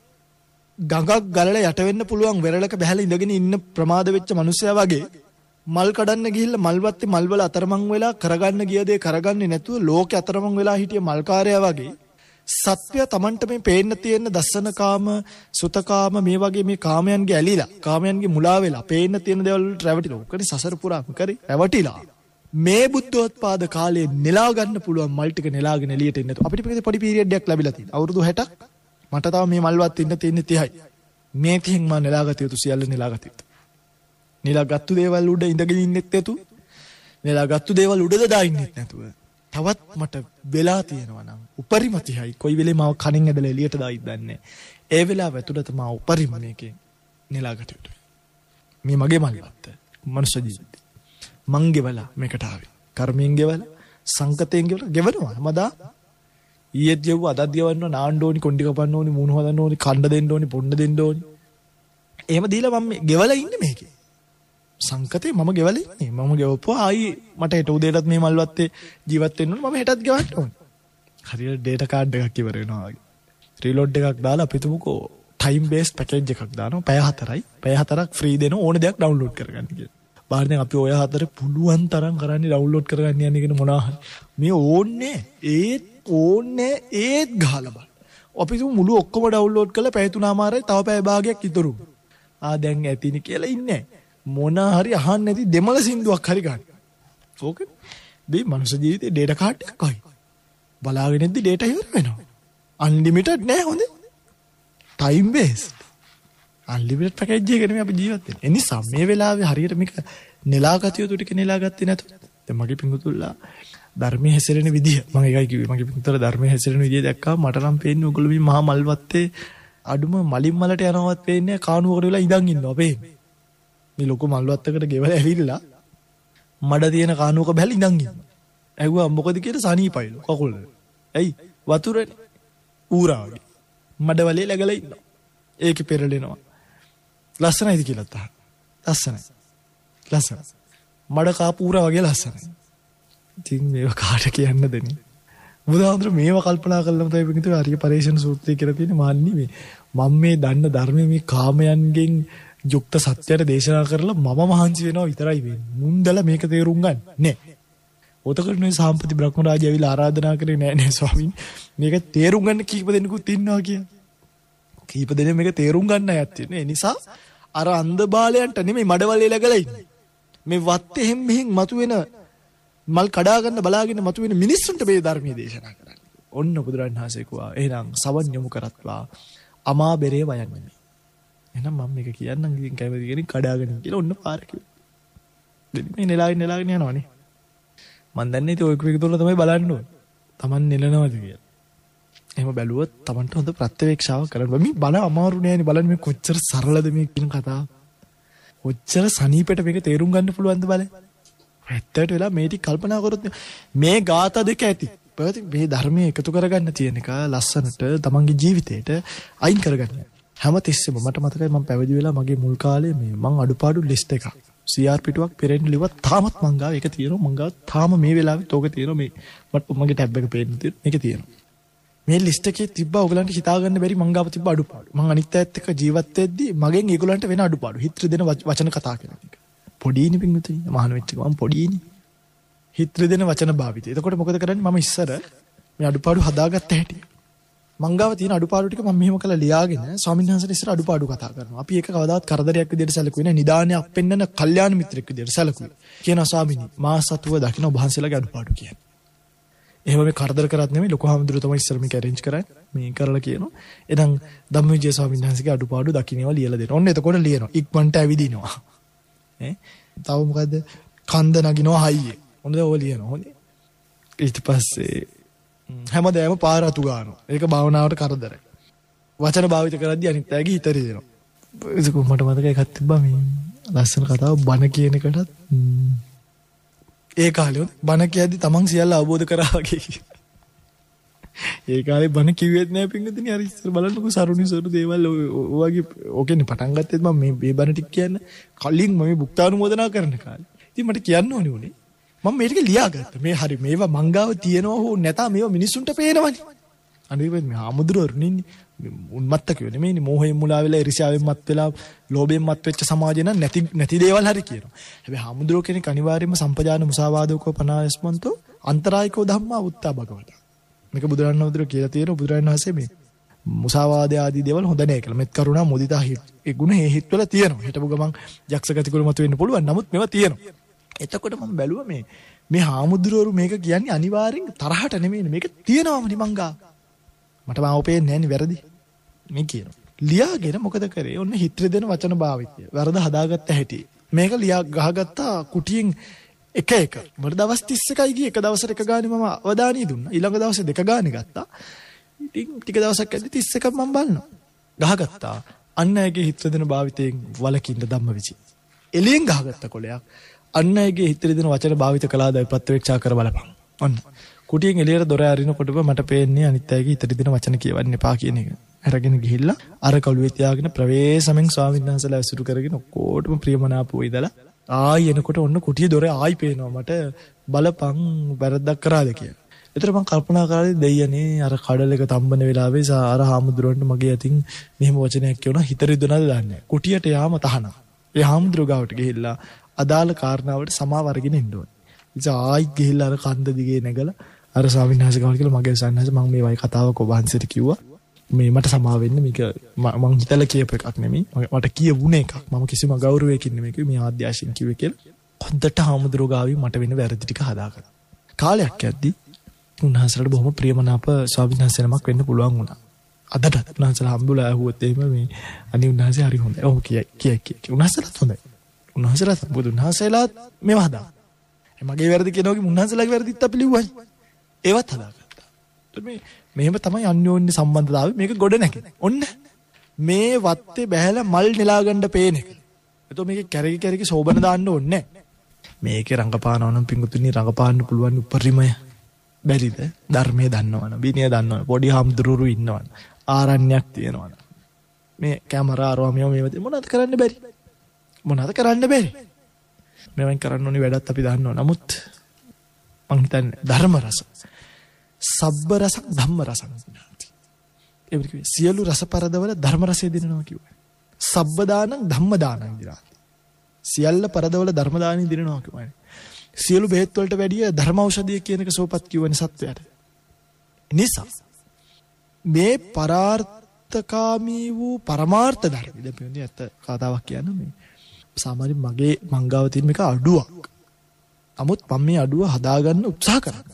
ගඟක් ගලලා යට වෙන්න පුළුවන් වෙරළක බැහැලා ඉඳගෙන ඉන්න ප්‍රමාද වෙච්ච මිනිස්සයා වගේ මල් කඩන්න ගිහිල්ලා මල් වත්තේ මල් වල අතරමං වෙලා කරගන්න ගිය දේ කරගන්නේ නැතුව ලෝකේ අතරමං වෙලා හිටිය මල්කාරයා වගේ සත්‍ය තමන්ට මේ පේන්න තියෙන දස්සනකාම සුතකාම මේ වගේ මේ කාමයන්ගේ ඇලිලා කාමයන්ගේ මුලා වෙලා පේන්න තියෙන දේවල් වලට රැවටිලා ඔකනේ සසර පුරාම කරේ රැවටිලා මේ බුද්ධෝත්පාද කාලේ නෙලා ගන්න පුළුවන් මල් ටික නෙලාගෙන එළියට එන්න අපිට මේකේ පොඩි පීරියඩ් එකක් ලැබිලා තියෙනවා අවුරුදු 60ක් මට තව මේ මල්වත් ඉන්න තියෙන්නේ 30යි මේ 30න් මම නෙලාගත යුතු සියල්ල නෙලාගත යුතු නෙලාගත්තු දේවල් උඩ ඉඳගෙන ඉන්නෙත් නැතු නෙලාගත්තු දේවල් උඩද දායින්නෙත් නැතුව තවත් මට වෙලා තියෙනවා නම් උපරිම 30යි කොයි වෙලේ මාව කණෙන් ඇදලා එළියට දායිද දන්නේ ඒ වෙලාව ඇතුළත මා උපරිම මේකේ නෙලාගත යුතුයි මේ මගේ මල්වත් මනුෂ්‍ය ජීවිතේ මං ගෙවලා මේකට ආවේ කර්මයෙන් ගෙවලා සංකතයෙන් ගෙවලා ගෙවනවා හැමදා ඊයේත් ජෙව්ව අදත් දියවන්න නාන්න ඕනි කොණ්ඩි කපන්න ඕනි මූණ හොදන්න ඕනි කණ්ඩ දෙන්න ඕනි පොණ්ඩ දෙන්න ඕනි. එහෙම දීලා මම ගෙවලා ඉන්නේ මේකේ. සංකතේ මම ගෙවලා ඉන්නේ. මම ගෙවපුවා ආයි මට හෙට උදේටත් මේ මල්වත්තේ ජීවත් වෙන්න ඕනේ. මම හෙටත් ගෙවන්න ඕනේ. හරියට ඩේටා කාඩ් එකක් ඉවර වෙනවා වගේ. රීලෝඩ් එකක් දාලා අපි තුමුකෝ ටයිම් බේස් පැකේජ් එකක් දානවා. පැය 4යි. පැය 4ක් ෆ්‍රී දෙන ඕන දෙයක් ඩවුන්ලෝඩ් කරගන්න කියලා. බාහිර දැන් අපි ඔය 4 පුළුවන් තරම් කරන්නේ ඩවුන්ලෝඩ් කරගන්න යන්නේ කියන මොනවා හරි. මේ ඕන්නේ ඒත් ගහලා බලන්න. අපි තුමු මුළු ඔක්කොම ඩවුන්ලෝඩ් කරලා පැය 3මාරයි තව පැය භාගයක් ඉතුරු. දැන් ඇතිනේ කියලා ඉන්නේ. මොන හරි අහන්න නැති දෙමළ සින්දුවක් හරි ගන්න. ඕකේ. මේ මනුස්ස ජීවිතේ ඩේටා කාඩ් එකක් වයි. බලාගෙන ඉද්දි ඩේටා ඉවර වෙනවා. අන්ලිමිටඩ් නෑ හොඳේ. Time based. අන්ලිමිටඩ් පැකේජ් එකක නෙමෙයි අපි ජීවත් වෙන්නේ. ඒ නිසා මේ වෙලාවේ හරියට මේක නෙලාගත යුතු ටික නෙලාගත්තේ නැතු. දැන් මගේ පිංගුතුල්ලා ධර්මයේ හැසිරෙන විදිය මම ඒකයි කිව්වේ. මගේ පිංගුතුල්ලා ධර්මයේ හැසිරෙන විදිය දැක්කම මට නම් පේන්නේ ඔයගොල්ලෝ මේ මහා මල්වත්තේ අඩුම මලින් මලට යනවත් පේන්නේ කානුවකට වෙලා ඉඳන් ඉන්නවා පේන්නේ. මේ ලොකු මල්වත්තකට ගෙවල ඇවිල්ලා මඩ තියෙන කානුවක බැල ඉඳන් ඉන්නවා. ඇහුවා මොකද කියලා සනීපයිලු කකුල. ඇයි වතුරනේ ඌරා වගේ. මඩ වලේ läගලා ඉන්නවා. ඒකේ පෙරලෙනවා. ලස්සනයිද කියලා තහ. ලස්සනයි. ලස්සන. මඩ කාපු ඌරා වගේ ලස්සනයි. ඉතින් මේව කාට කියන්න දෙන්නේ. බුදුහාමුදුර මේව කල්පනා කළාම තමයි පිටින් ආර්ය පරිශන සූත්‍රය කියලා තියෙන්නේ මාන්නේ මේ මම මේ දන්න ධර්මයේ මේ කාමයන්ගෙන් යුක්ත සත්‍යයට දේශනා කරලා මම මහන්සි වෙනවා විතරයි වෙන්නේ. මුන්දලා මේක තේරුම් ගන්න නෑ. ඔතකොට නේ සාම්පති බ්‍රහ්ම රාජය ඇවිල්ලා ආරාධනා කරේ නෑ ස්වාමීන්. මේක තේරුම් ගන්න කීප දෙනෙකුත් ඉන්නවා කියලා. කීප දෙනෙක් මේක තේරුම් ගන්න අයත් තියෙනවා. ඒ නිසා අර අන්ධ බාලයන්ට නෙමෙයි මඩවලේ läගලා ඉන්නේ. මේ වත්තේ හැම මෙහෙන් මතුවෙන මල් කඩා ගන්න බලාගෙන මතුවෙන මිනිස්සුන්ට මේ ධර්මයේ දේශනා කරන්නේ. ඔන්න බුදුරණවහන්සේ කිව්වා එහෙනම් සවන් යොමු කරත්වා අමා බෙරේ වයන්නේ. එහෙනම් මම මේක කියන්නම් ඉතින් කැමති කෙනෙක් කඩාගෙන කියලා ඔන්න පාර කිව්වා. දෙන්න මේ නෙලාගෙන යනවනේ. මන් දන්නේ ඉතින් ඔය ක්‍රිකට් වල තමයි බලන්න ඕනේ. Taman නෙලනවද කියලා. එහෙම බැලුවොත් Tamanට හොඳ ප්‍රත්‍යවේක්ෂාවක් කරන්න. මේ බල අමාරු නෑනේ බලන්න මේ කොච්චර සරලද මේ කියන කතාව. කොච්චර සනීපෙට මේක තේරුම් ගන්න පුළුවන්ද බලන්න. ඇත්තට වෙලා මේ ටික කල්පනා කරොත් මේ ગાථා දෙක ඇති. මේ ධර්මයේ එකතු කරගන්න තියෙන එක ලස්සනට තමන්ගේ ජීවිතේට අයින් කරගන්න. හැමතිස්සෙම මට මතකයි මම පැවිදි වෙලා මගේ මුල් කාලේ මේ මං අඩුපාඩු ලිස්ට් එකක් CR පිටුවක් පෙරෙන්න ලිව්වා තාමත් මං ගාව ඒක තියෙනවා මං ගාව තාම මේ වෙලාවෙත් ඕක තියෙනවා මේ මට මගේ ටැබ් එක පේන්න තියෙනවා මේක තියෙනවා. මේ ලිස්ට් එකේ තිබ්බා ඔයගලන්ට හිතා ගන්න බැරි මං ගාව තිබ්බ අඩුපාඩු. මං අනිත් අයත් එක්ක ජීවත් වෙද්දී මගෙන් ඒගොල්ලන්ට වෙන අඩුපාඩු. හිතර දෙන වචන කතා කරන එක. පොඩීනි පිංගුතුනි මහාන වෙච්ච එක මම පොඩීනි. හිතර දෙන වචන භාවිතය. එතකොට මොකද කරන්නේ මම ඉස්සර මේ අඩුපාඩු හදාගත්ත හැටි. මං ගාව තියෙන අඩුපාඩු ටික මම මෙහෙම කළා ලියාගෙන ස්වාමීන් වහන්සේට ඉස්සර අඩුපාඩු කතා කරනවා. අපි ඒක කවදාවත් කරදරයක් විදියට සැලකුවේ නෑ. නිදානයක් පෙන්නන කල්යාණ මිත්‍රෙක් විදියට සැලකුවේ. කියනවා ස්වාමීනි මා සතුව දකින්න ඔබ වහන්සේලාගේ අඩුපාඩු කියන්නේ. එහෙම මේ කරදර කරත් නෙමෙයි ලොකු හාමුදුරුවෝ තමයි ඉස්සර මේක arrange කරන්නේ. මේ කරලා කියනවා. එහෙනම් ධම්මවිජය ස්වාමීන් වහන්සේගේ අඩුපාඩු දකින්නව ලියලා දෙනවා. ඔන්න එතකොට ලියනවා. ඉක්මනට ඇවිදිනවා. තව මොකද්ද? කන්ද නගිනවා හයියේ. හොඳද ඔය ලියනවා. හොඳේ. ඊට පස්සේ හැමදාම පාර අතු ගන්නවා. ඒක භාවනාවට කරදරයි. වචන භාවිත කරද්දී අනිත් අයගේ හිත රිදෙනවා. ඒක මට මතකයි එකක් තිබ්බා මේ ලස්සන කතාව බණ කියන එකටත් ඒ කාලේ බණ කියද්දි තමන් සියල්ල අවබෝධ කරා වගේ. ඒ කාලේ බණ කිව්වෙත් නෑ පින්වතුනි. අර ඉස්සර බලන්නකෝ සරුණිසරු දේවල් ඔයගේ ඕකේනේ පටන් ගත්තෙත් මම මේ බණ ටික කියන්න කලින් මම භුක්තානුමෝදනා කරන කාලේ. ඉතින් මට කියන්න ඕනේ උනේ මම මේක ලියාගත්තා. මේ හරි මේවා මංගාව තියෙනවා හෝ නැතා මේවා මිනිසුන්ට පේනවනේ. අනිත් මේ ආමුදුරවරුනේ උන්මත්තක වෙන්නේ මේනේ මෝහයෙන් මුලා වෙලා ඉරිසියාවෙන් මත් වෙලා ලෝභයෙන් මත් වෙච්ච සමාජය නම් නැති දේවල් හරි කියනවා. හැබැයි ආමුදුරෝ කෙනෙක් අනිවාර්යයෙන්ම සම්පජාන මුසාවාදෝකෝ පනායස්මන්තෝ අන්තරායිකෝ ධම්මා උත්තා භගවත. මේක බුදුරණන් වහන්සේ කියලා තියෙනවා. බුදුරණන් වහන්සේ මේ මුසාවාද ආදී දේවල් හොඳ නැහැ කියලා. මෙත් කරුණා මුදිතා ඒ ගුණ ඒ හිත්වල තියෙනවා. හිටපු ගමන් යක්ෂ ගති කුල මත වෙන්න පුළුවන්. නමුත් මේවා තියෙනවා. එතකොට මම බැලුවා මේ හාමුදුරුවරු මේක කියන්නේ අනිවාර්යෙන් තරහට නෙමෙයි මේක තියෙනවම නිමංගා මට මාව පේන්නේ නැන්නේ වැරදි මේ කියනවා ලියාගෙන මොකද කරේ ඔන්න හිතර දෙන වචන භාවිතය වරද හදාගත්ත හැටි මේක ලියා ගහගත්තා කුටියෙන් එක මට දවස් 31යි ගියේ එක දවසට එක ගානේ මම අවධානය දුන්නා ඊළඟ දවසේ දෙක ගානේ ගත්තා ඉතින් ටික දවසක් ඇද්දි 31ක් මම බලනවා ගහගත්තා අන්න ඇගේ හිතර දෙන භාවිතයෙන් වලකින්න ධම්මවිචි එළියෙන් ගහගත්ත කොලයක් අන්න අයගේ හිතේ දෙන වචන භාවිත කළාද ප්‍රත්‍යක්ෂා කර බලපන්. ඔන්න කුටියෙන් එළියට දොර අරිනකොටම මට පේන්නේ අනිත් අයගේ ඉතිරි දින වචන කියවන්න එපා කියන එක. අරගෙන ගිහිල්ලා අර කළුවේ තියාගෙන ප්‍රවේශමෙන් ස්වාමීන් වහන්සේලා ඇසුරු කරගෙන ඔක්කොටම ප්‍රියමනාපව ඉඳලා ආයි එනකොට ඔන්න කුටියේ දොර ආයි පේනවා මට බලපං වැරද්දක් කරාද කියලා. ඒතර මම කල්පනා කරලා දෙයියනේ අර කඩල එක තම්බන වෙලාවේ අර හාමුදුරුවන්ට මගේ අතින් මෙහෙම වචනයක් කියනවා හිත රිදුනද දන්නේ. කුටියට යාම තහනම්. ඒ හාමුදුරුවෝ ගාවට ගිහිල්ලා අදාළ කාරණාවට සමාව අරගෙන ඉන්න ඕනේ. ඉතින් ආයි ගිහිල්ලා අර කන්ද දිගේ නැගලා අර ස්වාමීන් වහන්සේ ගාවට කියලා මගේ සන්නහස මම මේ වයි කතාවක ඔබ වහන්සේට කිව්වා. මේ මට සමාව වෙන්න මේක මං හිතලා කියපු එකක් නෙමෙයි. මට කියවුනේ එකක්. මම කිසිම ගෞරවයකින් නෙමෙයි කිව්වේ මේ ආද්‍යාශයෙන් කිව්වේ කියලා. හොඳට හාමුදුරුවෝ ගාවි මට වෙන වැරදි ටික හදාගත්තා. කාලයක් යද්දි උන්වහන්සේලාට බොහොම ප්‍රියමනාප ස්වාමීන් වහන්සේ නමක් වෙන්න පුළුවන් වුණා. අදට උන්වහන්සේලා හම්බුලා ඇහුවොත් එහෙම මේ අනිත් උන්වහන්සේ හරි හොඳයි. ඔව් කියයි. උන්වහන්සේලාත් හොඳයි. උන්වහන්සේලාත් උන්වහන්සේලාත් මේව හදා. මගේ වැරදි කියනවා කිව්ව උන්වහන්සේලාගේ වැරදිත් අපි ලිව්වයි. ඒවත් හදාගත්තා. මේ මෙහෙම තමයි අන්‍යෝන්‍ය සම්බන්ධතාවය මේක ගොඩ නැගෙන්නේ. ඔන්න මේ වත්තේ බැහැලා මල් නෙලා ගන්න පේන එක. එතකොට මේක කැරකි සෝබන දාන්න ඕනේ නැහැ. මේකේ රංගපානවා නම් පිංගුතුනි රංගපාන්න පුළුවන් උපරිමය බැරිද? ධර්මයේ දන්නවනම්, විනය දන්නවනම්, පොඩි හාමුදුරුවෝ ඉන්නවනම්, ආරණ්‍යයක් තියෙනවනම්. මේ කැමරා ආරෝමියෝ මේවත් මොනවද කරන්න බැරි? මොනවද කරන්න බැරි? මේවෙන් කරන්න ඕනි වැඩත් අපි දන්නවා. නමුත් මං හිතන්නේ ධර්ම රස, සබ්බ රස, ධම්ම රස. ඒ කියන්නේ සියලු රස පරදවල ධර්ම රසය දිනනවා කිව්වා. සබ්බ දානං ධම්ම දානං දිනා. සියල්ල පරදවල ධර්ම දානි දිනනවා කිව්වනේ. සියලු බෙහෙත් වලට වැඩිය ධර්ම ඖෂධිය කියන එක සෝපත් කියවනේ සත්වයාට. නිසා මේ පරාර්ථකාමී වූ පරමාර්ථ ධර්ම දෙපෙන්නේ ඇත්ත කතාවක් කියන්නේ මේ සාමාන්‍යයෙන් මගේ මංගාව තියෙන මේක අඩුවක්. නමුත් මම මේ අඩුව හදාගන්න උත්සාහ කරනවා.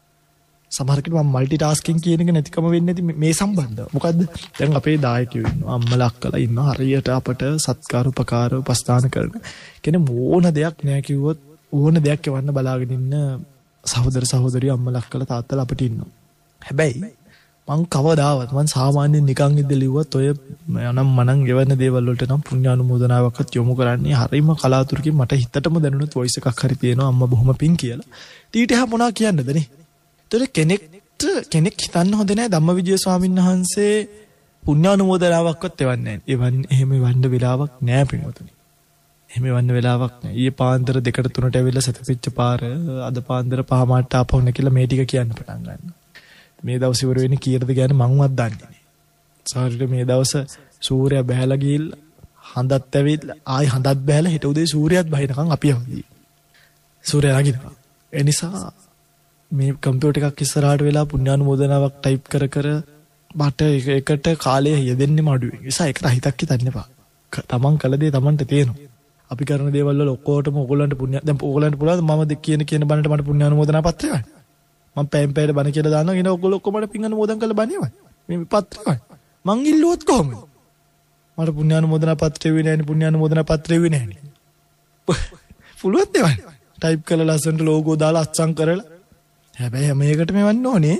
සමහර කෙනෙක් මම මල්ටි ටාස්කින් කියන එක නැතිකම වෙන්නේ නැති මේ සම්බන්ධව. මොකද්ද? දැන් අපේ දායකයෝ ඉන්නවා, අම්මලා අක්කලා ඉන්නවා, හරියට අපට සත්කාර උපකාර උපස්ථාන කරන කෙනෙක් ඕන දෙයක් නෑ කිව්වොත් ඕන දෙයක් එවන්න බලාගෙන ඉන්න සහෝදර සහෝදරියෝ අම්මලා අක්කලා තාත්තලා අපිට ඉන්නවා. හැබැයි මං කවදාවත් මං සාමාන්‍යයෙන් නිකන් ඉඳලා ලිව්වත් ඔය යනම් මනම් ගෙවන්න දේවල් වලට නම් පුණ්‍යානුමෝදනාවක්වත් යොමු කරන්නේ හරීම කලාතුරකින් මට හිතටම දැනුණත් වොයිස් එකක් හරි තියෙනවා අම්මා බොහොම පිං කියලා. ඊට එහා මොනවා කියන්නද නේ? ඒතර කෙනෙක් හිතන්න හොඳ නෑ ධම්මවිජය ස්වාමීන් වහන්සේ පුණ්‍යානුමෝදනාවක්වත් එවන්නේ නෑ. එහෙම වන්න වෙලාවක් නෑ පින්වතුනි. එහෙම වන්න වෙලාවක් නෑ. ඊයේ පාන්දර 2ට 3ට ඇවිල්ලා සතපිච්ච පාර අද පාන්දර 5 මාට ආපහු නැකිලා මේ ටික කියන්න පටන් ගන්නවා. මේ දවස් ඉවර වෙන්නේ කීයටද කියන්නේ මංවත් දන්නේ නෑ. සාරිට මේ දවස් සූර්යයා බහැලා ගිහිල්ලා හඳත් ඇවිල්ලා ආයි හඳත් බහැලා හෙට උදේ සූර්යයාත් බහිනකම් අපි යවදී. සූර්යයා නගිනවා. ඒ නිසා මේ කම්පියුටර් එකක් ඉස්සරහට වෙලා පුණ්‍යානුමෝදනාවක් ටයිප් කර මට එකට කාලය යෙදෙන්නෙම අඩුයි. ඒ නිසා ඒකට හිතක් හිතන්න එපා. තමන් කළ දේ තමන්ට තේරෙනවා. අපි කරන දේවල් වල ඔක්කොටම ඕගොල්ලන්ට දැන් ඕගොල්ලන්ට පුළුවන් මම කියන බණට මට පුණ්‍යානුමෝදනා පත්‍රය ගන්න. මම පෑයට බණ කියලා දානවා. ඊන ඔයගොල්ලෝ ඔක්කොම මට පින් අනුමෝදන් කරලා බණේවයි. මේ පත්‍රය ගන්න. මං ඉල්ලුවොත් කොහොමද? මට පුණ්‍යානුමෝදනා පත්‍රය වෙන්නේ නැහැ නේ පුණ්‍යානුමෝදනා පත්‍රය වෙන්නේ නැහැ නේ. පුළුවන් දේවල්. ටයිප් කරලා ලස්සනට ලෝගෝ දාලා අත්සන් කරලා. හැබැයි මේකට මෙවන්න ඕනේ.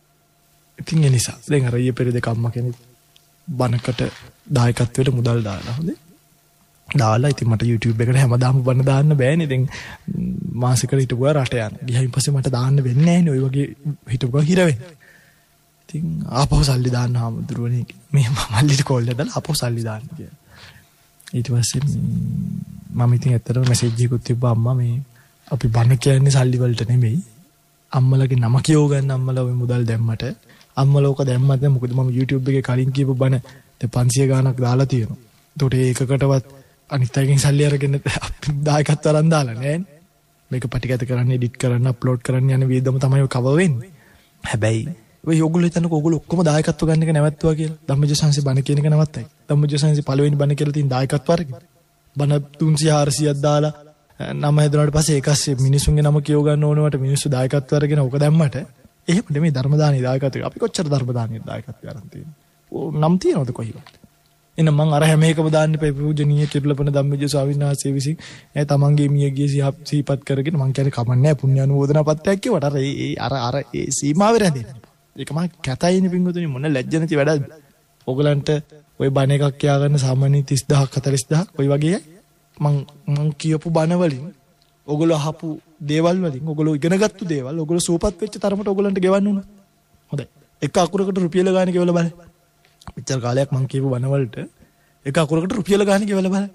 ඉතින් ඒ නිසා දැන් අර ඊයේ පෙරේද කම්මා කෙනෙක් බණකට දායකත්වයට මුදල් දාලා හොඳේ. දාලා ඉතින් මට YouTube එකට හැමදාම බණ දාන්න බෑනේ. දැන් මාසිකට හිටපුවා රට යන. ගියයින් පස්සේ මට දාන්න වෙන්නේ නැහැ නේ. ඔය වගේ හිටපුවා හිර වෙන්නේ. ඉතින් ආපහු සල්ලි දාන්න හාමුදුරුවනේ. මේ මල්ලිට කෝල් එකක් දාලා ආපහු සල්ලි දාන්න කියලා. ඊට පස්සේ මම ඉතින් ඇත්තටම මැසේජ් එකකුත් තිබ්බා අම්මා මේ අපි බණ කියන්නේ සල්ලි වලට නෙමෙයි. අම්මලගේ නම කියව ගන්න අම්මලා ওই මුදල් දැම්මට අම්මලා ඕක දැම්මත් මොකද මම YouTube එකේ කලින් කියපු බණ 500 ගාණක් දාලා තියෙනවා. ඒකට ඒකකටවත් අනිත් අයගෙන් සල්ලි අරගෙන දායකත්ව අරන් දාලා නෑනේ. මේක පටිගත කරන්න, එඩිට් කරන්න, අප්ලෝඩ් කරන්න යන වේදම තමයි කවර් වෙන්නේ. හැබැයි ඔය ඔයගොල්ලෝ හිතන්නකෝ ඔයගොල්ලෝ ඔක්කොම දායකත්ව ගන්න එක නැවැත්තුවා කියලා. ධම්මජ සංසි බණ කියන එක නැවත්තයි. ධම්මජ සංසි පළවෙනි බණ කියලා තියෙන දායකත්ව අරගෙන. බණ 300 400ක් දාලා නම හදුනාට පස්සේ ඒකස්සේ මිනිසුන්ගේ නම කියව ගන්න ඕනවට මිනිස්සු දායකත්ව අරගෙන ඕක දැම්මට එහෙම නෙමෙයි ධර්ම දානි දායකත්වය. අපි කොච්චර ධර්ම දානි දායකත්වය අරන් තියෙන්නේ. නම් තියනවද කොහේවත්? එන්න මං අර හැම එකම දාන්න එපා. පූජනීය කිරුළපන ධම්මජ ස්වාමීන් වහන්සේ විසින් තමන්ගේ මියගිය සිහිපත් කරගෙන මං කියන්නේ කමන්නේ පුණ්‍යානුමෝදනා පත්‍රයක් කියවට අර ඒ සීමාව රැඳෙන්න. ඒක මම කැතයිනේ පින්වතුනි මොන ලැජ්ජ නැති වැඩක්ද? ඕගලන්ට ওই බණ එකක් කියා ගන්න සාමාන්‍ය 30000ක් 40000ක් ওই වගේ මං කියපු බණ වලින් ඔගොල්ලෝ අහපු දේවල් වලින් ඔගොල්ලෝ ඉගෙනගත්තු දේවල් ඔගොල්ලෝ සූපත් වෙච්ච තරමට ඔයගොල්ලන්ට ගෙවන්න උනා. හොඳයි. එක අකුරකට රුපියල ගාන ගෙවලා බලන්න. මෙච්චර කාලයක් මං කියපු වනවලට එක අකුරකට රුපියල ගාන ගෙවලා බලන්න.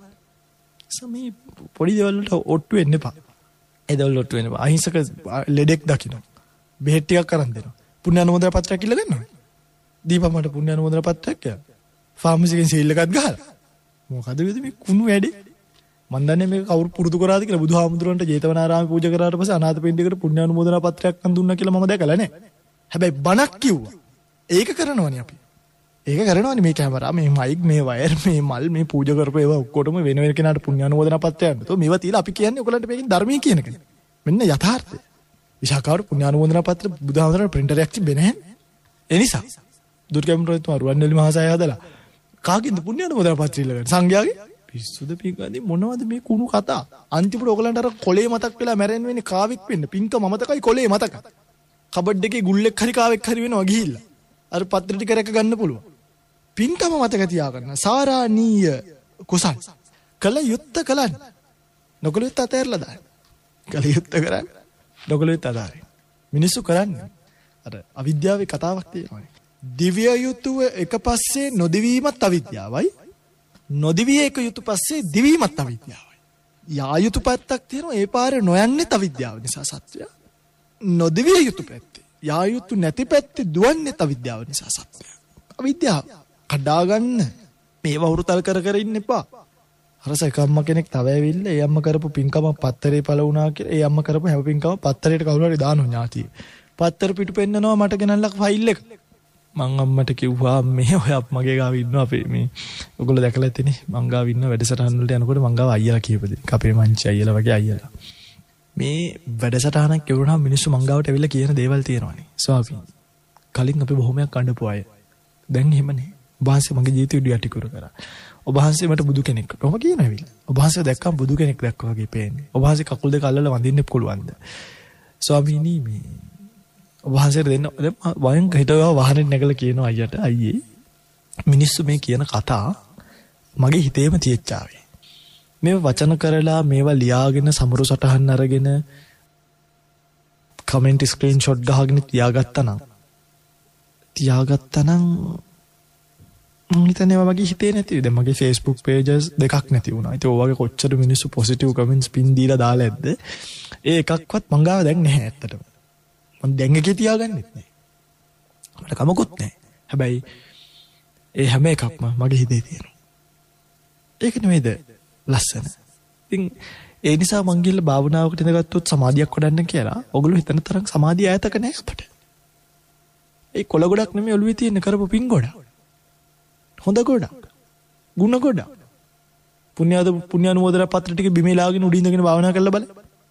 සමී පොඩි දේවල් වලට ඔට්ටු වෙන්න එපා. ඒ දේවල් ඔට්ටු වෙන්න එපා. අහිංසක ලෙඩෙක් දකින්න. බෙහෙත් ටිකක් අරන් දෙනවා. පුණ්‍ය අනුමෝදනා පත්‍රයක් ඉල්ල ගන්නවා. දීපම් මට පුණ්‍ය අනුමෝදනා පත්‍රයක් කියලා. ෆාමසි එකෙන් සීල් එකක් ගහලා. මොකද මේ කුණු වැඩේ? මන් දන්නේ මේක කවුරු පුරුදු කරාද කියලා බුදුහාමුදුරන්ට ජේතවනාරාමේ පූජා කරාට පස්සේ අනාථපිණ්ඩිකට පුණ්‍ය අනුමෝදනා පත්‍රයක් අන් දුන්නා කියලා මම දැකලා නැහැ. හැබැයි බණක් කිව්වා. ඒක කරනවනේ අපි. ඒක කරනවනේ මේ කැමරා, මේ මයික්, මේ වයර්, මේ මල්, මේ පූජා කරපු ඒවා ඔක්කොටම වෙන වෙන කෙනාට පුණ්‍ය අනුමෝදනා පත්‍රයක් දෙතෝ මේවා තියලා අපි කියන්නේ ඔයගලන්ට මේකෙන් ධර්මයේ කියන එක. මෙන්න යථාර්ථය. විශාකාවට පුණ්‍ය අනුමෝදනා පත්‍ර බුදුහාමුදුරන්ට ප්‍රින්ටරයක් තිබෙන්නේ නැහැ. ඒ නිසා දුර්ගම්රතුමා රුවන්වැලි මහසෑය හදලා කාගෙන්ද පුණ්‍ය අනුමෝදනා පත්‍රය ඉල්ලගන්නේ? සංඝයාගේ? පිස්සුද පිංගාදී මොනවද මේ කුණු කතා? අන්තිමට ඔයගලන්ට අර කොලේ මතක් වෙලා මැරෙන්න වෙන්නේ කාවෙක් වෙන්න. පිංකම මතකයි කොලේ මතකයි. කබඩ් එකේ ගුල්ලෙක් හරි කාවෙක් හරි වෙනවා ගිහිල්ලා. අර පත්‍ර ටික රැක ගන්න පුළුවන්. පිංකම මතක තියාගන්න. සාරාණීය කුසල්. කල යුත්ත කලන්න. නොකල යුත්ත අතහැරලා දාන්න. කල යුත්ත කරන්න. නොකල යුත්ත අතාරින්න. මිනිස්සු කරන්නේ අර අවිද්‍යාවේ කතාවක් තියෙනවා. දිව්‍ය යුතුව එක පස්සේ නොදිවීමත් අවිද්‍යාවයි. නොදිවිය එක යුතු පස්සේ දිවීමත් අවිද්‍යාවයි. යා යුතු පැත්තක් තියෙනවා ඒ පාරේ නොයන්නේ අවිද්‍යාව නිසා සත්‍යය. නොදිවිය යුතු පැත්තේ යා යුතු නැති පැත්තේ දුවන්නේ අවිද්‍යාව නිසා සත්‍යය. අවිද්‍යාව කඩා ගන්න මේව වරුතල් කර කර ඉන්න එපා. හරස එක අම්ම කෙනෙක් තව ඇවිල්ලා ඒ අම්ම කරපු පින්කම පත්තරේ පළ වුණා කියලා ඒ අම්ම කරපු හැම පින්කම පත්තරේට කවුරු හරි දානවා ඥාතිය. පත්තර පිටු පෙන්නනවා මට ගෙනල්ලා ෆයිල් එක. මං අම්මට කිව්වා මේ ඔය මගේ ගාව ඉන්නවා අපේ මේ ඔයගොල්ලෝ දැකලා ඇතිනේ මං ගාව ඉන්න වැඩසටහන් වලට යනකොට මං ගාව අයියලා කියපදේ අපේ මංචි අයියලා වගේ අයියලා මේ වැඩසටහනක් කෙරුණාම මිනිස්සු මං ගාවට ඇවිල්ලා කියන දේවල් තියෙනවානේ ස්වාමී කලින් අපි බොහොමයක් අඬපු අය දැන් එහෙමනේ ඔබ වහන්සේ මගේ ජීවිතේ ඉඩ කර කරා ඔබ වහන්සේ මට බුදු කෙනෙක් කොහොම කියන ඇවිල්ලා ඔබ වහන්සේ දැක්කම බුදු කෙනෙක් දැක්කා වගේ පේන්නේ ඔබ වහන්සේ කකුල් දෙක අල්ලලා වඳින්න පුළුවන්ද ස්වාමීනි මේ වහන්සේට දෙන්න වයන් හිටවා වාහනේ නැගලා කියනවා අයියට අයියේ මිනිස්සු මේ කියන කතා මගේ හිතේම තියෙච්චාවේ මේව වචන කරලා මේවා ලියාගෙන සමරු සටහන් අරගෙන කමෙන්ට් ස්ක්‍රීන්ෂොට් ගහගෙන තියාගත්තා නම් මම හිතන්නේ මගේ හිතේ නැති දැන් මගේ Facebook pages දෙකක් නැති වුණා. ඉතින් ඔය වගේ කොච්චර මිනිස්සු positive comments පින් දීලා දාලා ඇද්ද? ඒ එකක්වත් මං ගාව දැන් නැහැ ඇත්තටම. මම දැන් එකේ තියාගන්නෙත් නෑ. මට කමකුත් නෑ. හැබැයි ඒ හැම එකක්ම මගේ හිතේ තියෙනවා. ඒක නෙමෙයිද ලස්සන. ඉතින් ඒ නිසා මං ගිහලා භාවනාවකට ඉඳගත්තොත් සමාධියක් වඩන්න කියලා. ඔගොල්ලෝ හිතන තරම් සමාධිය ඈතක නෑ අපට. ඒ කොළ ගොඩක් නෙමෙයි ඔළුවේ තියෙන කරපු පින් ගොඩක්. හොඳ ගොඩක්. ගුණ ගොඩක්. පුණ්‍ය අනුමෝදනා පත්‍ර ටික බිමේ ලාගෙන උඩින් ඉඳගෙන භාවනා කරලා බලන්න.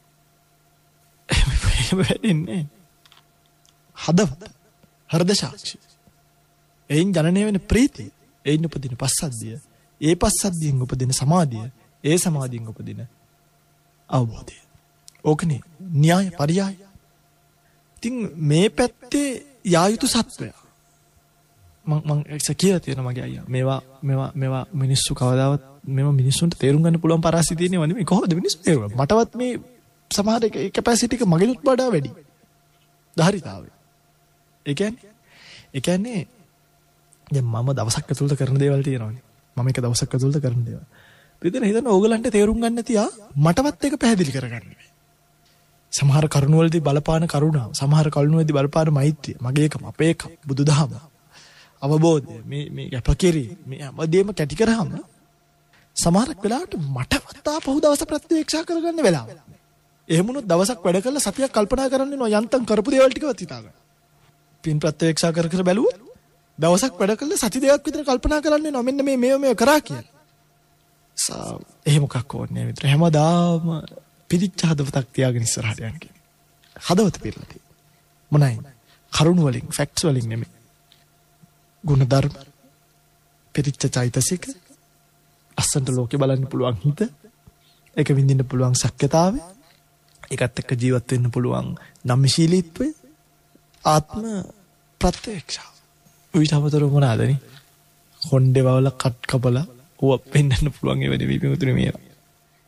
වෙන්නේ හදවත හෘද සාක්ෂි එයින් ජනනය වෙන ප්‍රීතිය එයින් උපදින පස්සද්ධිය ඒ පස්සද්ධියෙන් උපදින සමාධිය ඒ සමාධියෙන් උපදින අවබෝධය ඕකනේ න්‍යාය පරියාය ඉතින් මේ පැත්තේ යා යුතු සත්වය මං කියලා තියෙනවා මගේ අයියා මේවා මිනිස්සු කවදාවත් මේවා මිනිස්සුන්ට තේරුම් ගන්න පුළුවන් පරාසිතිය නෙවෙයි මේ කොහොමද මිනිස්සු තේරුම් මටවත් මේ සමහර කැපැසිටි එක මගෙනුත් වඩා වැඩි ධාරිතාවය ඒ කියන්නේ දැන් මම දවසක් ඇතුළත කරන දේවල් තියෙනවානේ මම එක දවසක් ඇතුළත කරන දේවල් පිටින් හිතන ඕගලන්ට තේරුම් ගන්න තියා මටවත් ඒක පැහැදිලි කරගන්න බෑ සමහර කරුණු වලදී බලපාන කරුණාව සමහර කරුණු වලදී බලපාන මෛත්‍රිය මගේ එකම අපේ එක බුදුදහම අවබෝධය මේ අපකිරි මේ හැමදේම කැටි කරාම සමහරක් වෙලාවට මටවත් ආපහු දවස ප්‍රත්‍යක්ෂ කරගන්න වෙලාව එහෙම වුණොත් දවසක් වැඩ කරලා සතියක් කල්පනා කරන්න වෙනවා යන්තම් කරපු දේවල් ටිකවත් හිතා ගන්න. පින් ප්‍රත්‍යක්ෂ කර බැලුවොත් දවසක් වැඩ කරලා සති දෙකක් විතර කල්පනා කරන්න වෙනවා මෙන්න මේ කරා කියලා. එහෙම මොකක් ඕනේ විතර හැමදාම පිරිච්ච හදවතක් තියාගෙන ඉස්සරහට යන්න කියන්නේ. හදවත පිරලා තියෙන්නේ. මොනයි? කරුණ වලින්, ෆැක්ට්ස් වලින් නෙමෙයි. ගුණ ධර්ම පිරිච්ච චෛතසික අසන්ත ලෝකේ බලන්න පුළුවන් හිත ඒක විඳින්න පුළුවන් ශක්්‍යතාවය ඒකත් එක්ක ජීවත් වෙන්න පුළුවන් නම්ශීලීත්වය ආත්ම ප්‍රත්‍යක්ෂාව. උවිතමතර මොනවාදනේ? හොණ්ඩේ වවල කට් කපලා ඌව පෙන්නන්න පුළුවන් ඒ වෙලෙ විපිමුතුනේ මේවා.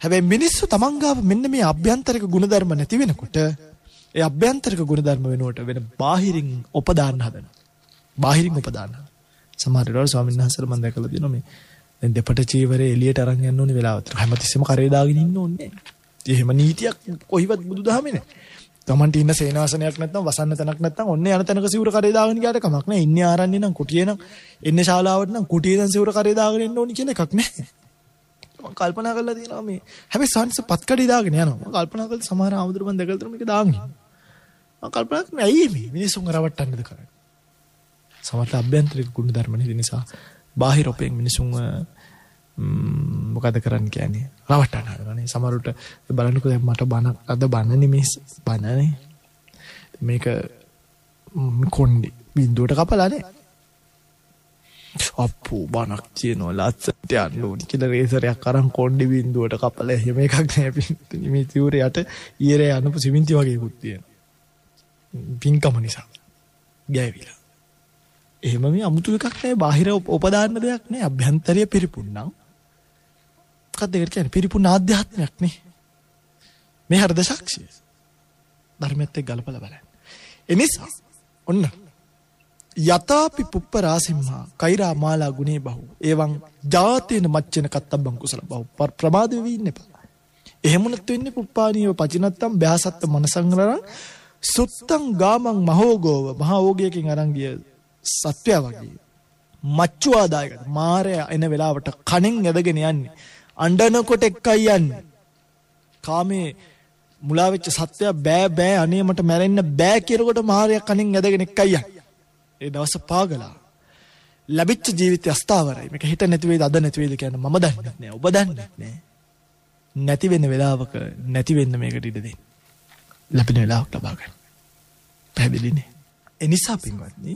හැබැයි මිනිස්සු තමන් ගාව මෙන්න මේ අභ්‍යන්තරික ගුණධර්ම නැති වෙනකොට ඒ අභ්‍යන්තරික ගුණධර්ම වෙනුවට වෙන බාහිරින් උපදාන්න හදනවා. බාහිරින් උපදාන්න. සමහර වෙලාවට ස්වාමීන් වහන්සේලා මම දැකලා තියෙනවා මේ දැන් දෙපට චීවරේ එළියට අරන් යන්න ඕනේ වෙලාවට. හැමතිස්සෙම කරේ දාගෙන ඉන්න ඕනේ නැහැ. එහෙම නීතියක් කොහිවත් බුදුදහමේ නැහැ. තමන්ට ඉන්න සේනාසනයක් නැත්නම් වසන්න තැනක් නැත්නම් ඔන්න යන තැනක සිවුර කරේ දාගෙන ගියාට කමක් නැහැ. ඉන්නේ ආරන්නේ නම් කුටියේ නම් එන්නේ ශාලාවට නම් කුටියේ නම් සිවුර කරේ දාගෙන එන්න ඕනි කියන එකක් නැහැ. මම කල්පනා කරලා තියෙනවා මේ හැබැයි සංස පත්කඩි දාගෙන යනවා. මම කල්පනා කළා සමහර ආමුදුරු මම දැකලා තියෙනවා මේක දාගෙන. මම කල්පනා කරන්නේ ඇයි මේ මිනිස්සුන් රවට්ටන්නද කරන්නේ. සමහර අභ්‍යන්තරික ගුණ ධර්ම නිසා බාහිර ඔපෙන් මිනිසුන් මොකද කරන්න කියන්නේ රවට්ටන්න හදනනේ. සමහරවිට බලන්නකෝ දැන් මට බණ අද බණනේ මේ බණනේ මේක කොණ්ඩේ බින්දුවට කපලානේ අප්පු බණක් කියනවා ලස්සට යන්න ඕනි කියලා රේසරයක් අරන් කොණ්ඩේ බින්දුවට කපලා එහෙම එකක් නෑ පිටින් මේ තියුරයට ඊරේ යනපු සිමෙන්ති වගේකුත් තියෙනවා පින්කම නිසා ගෑවිලා. එහෙම මේ අමුතු එකක් නෑ බාහිර උපදාන්න දෙයක් නෑ අභ්‍යන්තරය පිරිපුන්නම්. මොකක්ද ඒකට කියන්නේ පිරිපුන් ආධ්‍යාත්මයක් නේ. මේ හරිද සාක්ෂිය. ධර්මයත් එක්ක ගලපලා බලන්න. එනිසා ඔන්න යතාපි පුප්ප රාසිම්හා කෛරා මාලා ගුණේ බහු එවං ජාතේන මච්චන කත්තබ්බං කුසල බහු ප්‍රමාද වෙවි ඉන්න එපා. එහෙමුණත් වෙන්නේ පුප්පානීව පචිනත්තම් බ්‍යාසත්ත මනසංගරං සුත්තං ගාමං මහෝගෝව මහෝගයකින් අරන් ගිය සත්වයා වගේ මච්චු ආදායකට මාරය එන වෙලාවට කණෙන් ඇදගෙන යන්නේ අඬනකොට එක්කයි යන්නේ. කාමේ මුලා වෙච්ච සත්වයා බෑ බෑ අනේ මට මැරෙන්න බෑ කියනකොට මාරය කණෙන් ඇදගෙන එක්කයි යන්නේ. ඒ දවස පාගලා ලැබිච්ච ජීවිතය අස්ථාවරයි. මේක හිත නැති වේද අද නැති වේද කියන්නේ මම දන්නේ නැහැ. ඔබ දන්නේ නැහැ. නැති වෙන වෙලාවක නැති වෙන්න මේකට ඉඩ දෙන්න. ලැබෙන වෙලාවක් ලබා ගන්න. පැහැදිලිනේ. ඒ නිසා පින්වත්නි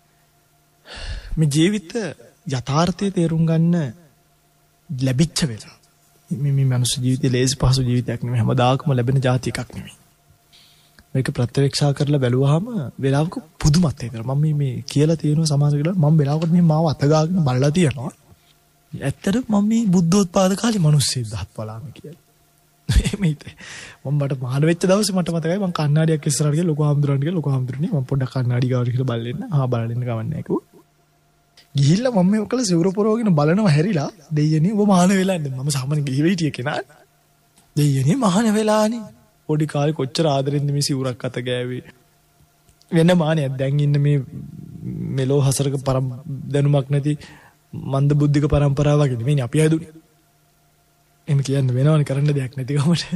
මේ ජීවිත යථාර්ථය තේරුම් ගන්න ලැබිච්ච වෙලාව. මේ මනුස්ස ජීවිතේ ලේසි පහසු ජීවිතයක් නෙමෙයි. හැමදාකම ලැබෙන જાති එකක් නෙමෙයි. මේක ප්‍රත්‍යක්ෂා කරලා බැලුවාම වෙලාවක පුදුමත් වෙනවා. මම මේ කියලා තියෙනවා සමාජ කියලා මම වෙලාවකට මේ මාව අතගාගෙන බලලා තියෙනවා. ඇත්තටම මම මේ බුද්ධෝත්පාද කාලේ මිනිස්සෙක් දහත් බලාම කියලා. එහෙම හිතේ. මම මට මහාන වෙච්ච දවසේ මට මතකයි මම කණ්ණාඩියක් ඉස්සරහට ගිහලා ලොකු හාමුදුරන්ට ගිහලා ලොකු හාමුදුරනේ මම පොඩ්ඩක් කණ්ණාඩි ගාවට ගිහලා බලන්න. බලන්න ගමන් නැහැ කිව්වා. ගිහිල්ලා මම මේක කළ සිවුර පොරවගෙන බලනවා හැරිලා දෙයියනේ ඔබ මහාන වෙලා ඉන්නේ. මම සාමාන්‍ය ගිහිව හිටිය කෙනා. දෙයියනේ මහාන වෙලානේ. පොඩි කාලේ කොච්චර ආදරෙන්ද මේ සිවුරක් අත ගෑවේ. වෙන මානයක් දැන් ඉන්න මේ මෙලෝ හසරක දැනුමක් නැති මන්ද බුද්ධික પરම්පරාව වගේ නෙමෙයි අපි හැදුනේ. එහෙම කියන්න වෙනවනේ කරන්න දෙයක් නැති ගමට.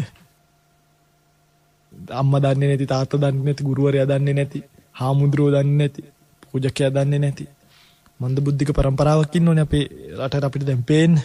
අම්මා දන්නේ නැති තාත්තා දන්නේ නැති ගුරුවරයා දන්නේ නැති හාමුදුරුවෝ දන්නේ නැති පූජකයා දන්නේ නැති මන්ද බුද්ධික પરම්පරාවක් ඉන්නෝනේ අපේ රටට අපිට දැන් පේන්නේ.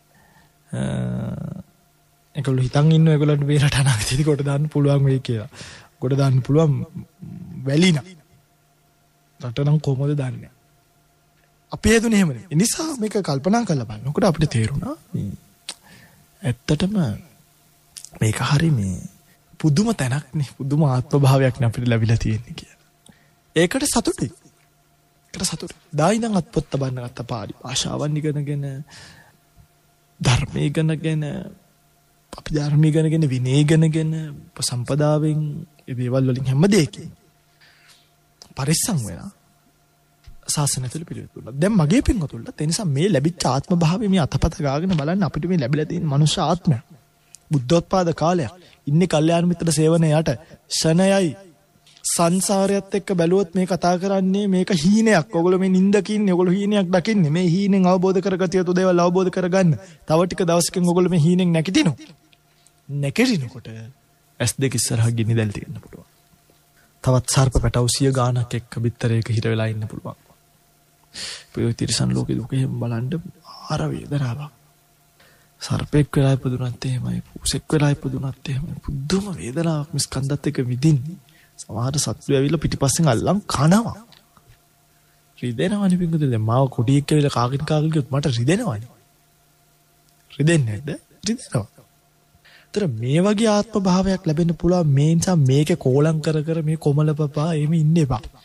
ඒගොල්ලෝ හිතන් ඉන්නවා ඒගොල්ලන්ට මේ රට අනාගතේදී කොට දාන්න පුළුවන් වෙයි කියලා. කොට දාන්න පුළුවන් වැලින. රට නම් කොහොමද දන්නේ? අපි හේතුනේ එහෙමනේ. ඒ නිසා මේක කල්පනා කරලා බලනකොට අපිට තේරුණා ඇත්තටම මේක හරි මේ පුදුම තැනක් නේ. පුදුම ආත්ම භාවයක් නේ අපිට ලැබිලා තියෙන්නේ කියලා. ඒකට සතුටුයි. ඒකට සතුටුයි. දායිනම් අත්පොත් තබන්න ගත්ත පාළි භාෂාවන් ඉගෙනගෙන ධර්මයේ ඉගෙනගෙන අපි ධර්මයේ ඉගෙනගෙන විනය ඉගෙනගෙන සම්පදාවෙන් ඒ දේවල් වලින් හැම දෙයකින් පරිස්සම් වෙලා සාසනය තුළ පිළිවෙතුණා. දැන් මගේ පින්වතුන්ලා ඒ නිසා මේ ලැබිච්ච ආත්ම භාවය මේ අතපත ගාගෙන බලන්න අපිට මේ ලැබිලා තියෙන මනුෂ්‍ය ආත්මය. බුද්ධෝත්පාද කාලයක්. ඉන්නේ කල්යාණ මිත්‍ර සේවනයට ශනයයි සංසාරයත් එක්ක බැලුවොත් මේ කතා කරන්නේ මේක හීනයක්. ඔයගොල්ලෝ මේ නිින්දක ඉන්නේ. ඔයගොල්ලෝ හීනයක් දකින්නේ. මේ හීනෙන් අවබෝධ කරගatiya යුතු දේවල් අවබෝධ කරගන්න. තව ටික දවසකින් ඔයගොල්ලෝ මේ හීනෙන් නැගිටිනවා. නැගිටිනකොට S2 ඉස්සරහා ගිනි දැල් තියෙන්න පුළුවන්. තවත් සර්ප පැටවු 100 ගානක් එක්ක බිත්තරයක හිර වෙලා ඉන්න පුළුවන්. ඒ තිරසන් ලෝකෙ දුක එහෙම බලන්න ආර වේදනාවක්. සර්පෙක් වෙලා ඉපදුනත් එහෙමයි. පුසෙක් වෙලා ඉපදුනත් එහෙමයි. පුදුම වේදනාවක් මේ ස්කන්ධත් එක්ක විඳින්නේ. සමහර සත්තු ඇවිල්ලා පිටිපස්සෙන් අල්ලන් කනවා. රිදෙනවනේ පිංගුද දැන් මාව කොටියෙක් ඇවිල්ලා කාගෙන ගියොත් මට රිදෙනවනේ. රිදෙන්නේ නැද්ද? රිදෙනවා. ඒතර මේ වගේ ආත්ම භාවයක් ලැබෙන්න පුළුවන් මේ නිසා මේකේ කෝලම් කර කර මේ කොමල පපා එහෙම ඉන්න එපා.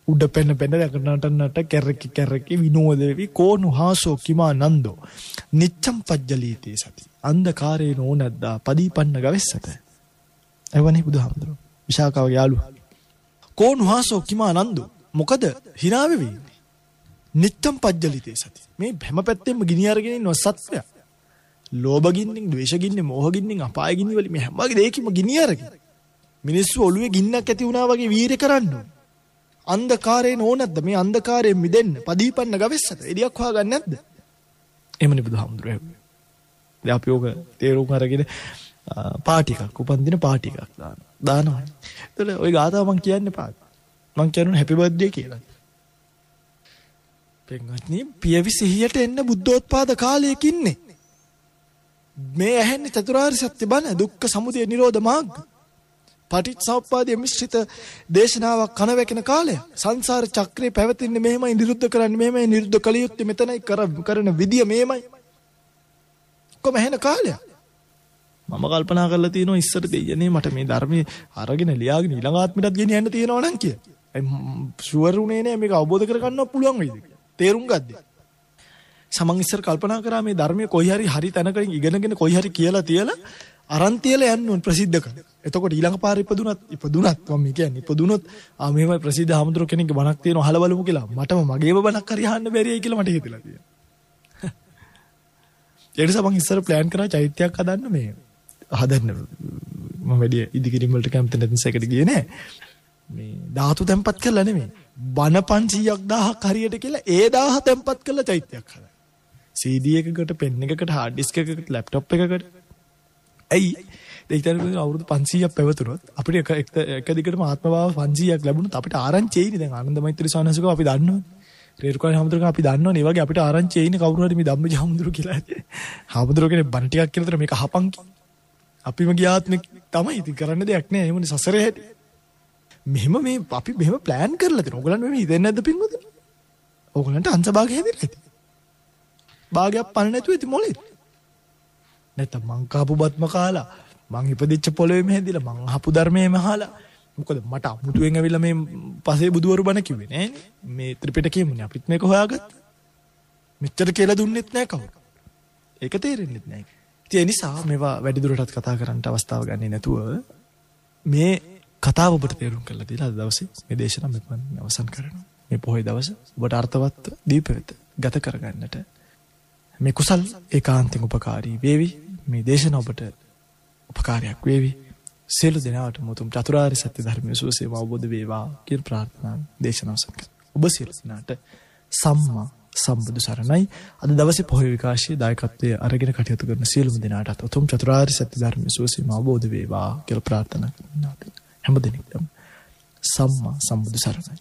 උඩ පෙන නට කැරකි විනෝද වෙවි කෝණු හාසෝ කිමා නන්දෝ නිච්ඡම් පජ්ජලීතේ සති අන්ධකාරේ නෝනද්දා පදීපන්න ගවෙස්සත. එවනේ බුදුහාමුදුරුවෝ විශාකාවගේ යාළුවා. කෝණු හාසෝ කිමා නන්දෝ මොකද hina වෙවි ඉන්නේ. නිච්ඡම් පජ්ජලීතේ සති මේ හැම පැත්තෙම ගිනි අරගෙන ඉන්න සත්‍යය. ලෝභ ගින්නෙන්, ද්වේෂ ගින්නෙන්, මෝහ ගින්නෙන්, අපාය ගින්නි වලින් මේ හැම දෙයකින්ම ගිනි අරගෙන මිනිස්සු ඔළුවේ ගින්නක් ඇති වුණා වගේ වීරය කරන්න ඕනේ. අන්ධකාරේ නෝනද්ද මේ අන්ධකාරයෙන් මිදෙන්න පදීපන්න ගවෙස්සත එළියක් හොයාගන්න නැද්ද? එහෙමනේ බුදුහාමුදුරුවෝ. දැන් අපි ඕක තේරුම් අරගෙන පාටි එකක් උපන්දින පාටි එකක් දානවා. ඒතකොට ওই ගාතාව මම කියන්නේ පාට. මම කියනවා හැපි බර්ත්ඩේ කියලා. පෙන්වත්නි පියවි සිහියට එන්න බුද්ධෝත්පාද කාලයක ඉන්නේ. මේ ඇහෙන්නේ චතුරාර්ය සත්‍ය බණ දුක්ඛ සමුදය නිරෝධ මාර්ග. පටිච්චසමුප්පාදයේ මිශ්‍රිත දේශනාවක් කන වැකෙන කාලය. සංසාර චක්‍රේ පැවතින්නේ මෙහෙමයි නිරුද්ධ කරන්නේ මෙහෙමයි නිරුද්ධ කළ යුත්තේ මෙතනයි කරන විදිය මෙහෙමයි. කොහොම ඇහෙන කාලය. මම කල්පනා කරලා තියෙනවා ඉස්සර දෙයනේ මට මේ ධර්මයේ අරගෙන ලියාගෙන ඊළඟ ආත්මයටත් ගෙනියන්න තියෙනවා නම් කිය. ෂුවර් උනේ නෑ මේක අවබෝධ කරගන්න පුළුවන් වෙයිද කියලා. තේරුම් ගත්තේ. සමන් ඉස්සර කල්පනා කරා මේ ධර්මයේ කොයි හරි තැනකින් ඉගෙනගෙන කොයි හරි කියලා තියලා අරන් තියලා යන්න ඕන ප්‍රසිද්ධ කරන්න. එතකොට ඊළඟ පාර ඉපදුනත් මම කියන්නේ ඉපදුනොත් මෙහෙමයි ප්‍රසිද්ධ ආමතුරු කෙනෙක්ගේ බණක් තියෙනවා අහලා බලමු කියලා. මටම මගේම බණක් හරි අහන්න බැරියයි කියලා මට හිතලා තියෙනවා. ඒ නිසා මම ඉස්සර ප්ලෑන් කරා චෛත්‍යයක් හදන්න හදන්න මම වැඩි ඉදිකිරීම වලට කැමති නැති නිසා ඒකට ගියේ නෑ. මේ ධාතු තැම්පත් කරලා නෙමෙයි. බණ 500ක් 1000ක් හරියට කියලා ඒ 1000 තැම්පත් කරලා චෛත්‍යයක් හදන්න. CD එකකට, පෙන් එකකට, හાર્ඩ් ඩිස්ක් එකකට, ලැප්ටොප් එකකට. ඇයි දෙයිතර අවුරුදු 500ක් පැවතුනොත් අපිට එක දිගටම ආත්ම භාව 500ක් ලැබුණොත් අපිට ආරංචි එයිනේ. දැන් ආනන්ද මෛත්‍රී සානසිකව අපි දන්නවනේ. රේරුකාණේ හැමදෙරක අපි දන්නවනේ. ඒ වගේ අපිට ආරංචි එයිනේ කවුරු හරි මේ ධම්මජ හැමදෙරු කියලා. හැමදෙරු කෙනෙක් බණ ටිකක් කියනතර මේක අහපන් කි. අපිම ගියාත්මේ තමයි ඉතින් කරන්න දෙයක් නෑ. එහෙමනේ සසරේ හැටි. මෙහෙම අපි මෙහෙම ප්ලෑන් කරලා තියෙනවා. ඕගලන්ට මෙහෙම හිතෙන්නේ නැද්ද පින්වතුනි? ඕගලන්ට අංශභාගය හැදෙලා ඇති. භාගයක් පණ නැතුව ඉතින් මොලේ. නැත්නම් මං කාපු බත්ම කාලා මං ඉපදිච්ච පොළොවේම හැදිලා මං අහපු ධර්මයේම අහලා මොකද මට අමුතුවෙන් ඇවිල්ලා මේ පසේ බුදුවරු බණ කිව්වේ නෑනේ. මේ ත්‍රිපිටකයේමනේ අපිත් මේක හොයාගත්තා. මෙච්චර කියලා දුන්නෙත් නෑ කවුරු. ඒක තේරෙන්නෙත් නෑ. ඉතින් ඒ නිසා මේවා වැඩි දුරටත් කතා කරන්න අවස්ථාව ගන්නේ නැතුව මේ කතාව ඔබට තේරුම් කරලා දීලා අද දවසේ මේ දේශනාව මෙතන අවසන් කරනවා. මේ පොහොය දවස ඔබට අර්ථවත් දීපවෙත ගත කරගන්නට මේ කුසල් ඒකාන්තයෙන් උපකාරී වේවි. මේ දේශන ඔබට උපකාරයක් වේවි. සියලු දෙනාට මුතුම් චතුරාර්ය සත්‍ය ධර්මයේ සුවසේම අවබෝධ වේවා කියන ප්‍රාර්ථනාවෙන් දේශනාව සම්පූර්ණ. ඔබ සියලු දෙනාට සම්මා සම්බුදු සරණයි. අද දවසේ පොහොය විකාශයේ දායකත්වයේ අරගෙන කටයුතු කරන සියලුම දෙනාට උතුම් චතුරාර්ය සත්‍ය ධර්මයේ සුවසේම අවබෝධ වේවා කියලා ප්‍රාර්ථනා කරනවා. හැම දිනෙකම සම්මා සම්බුදු සරණයි.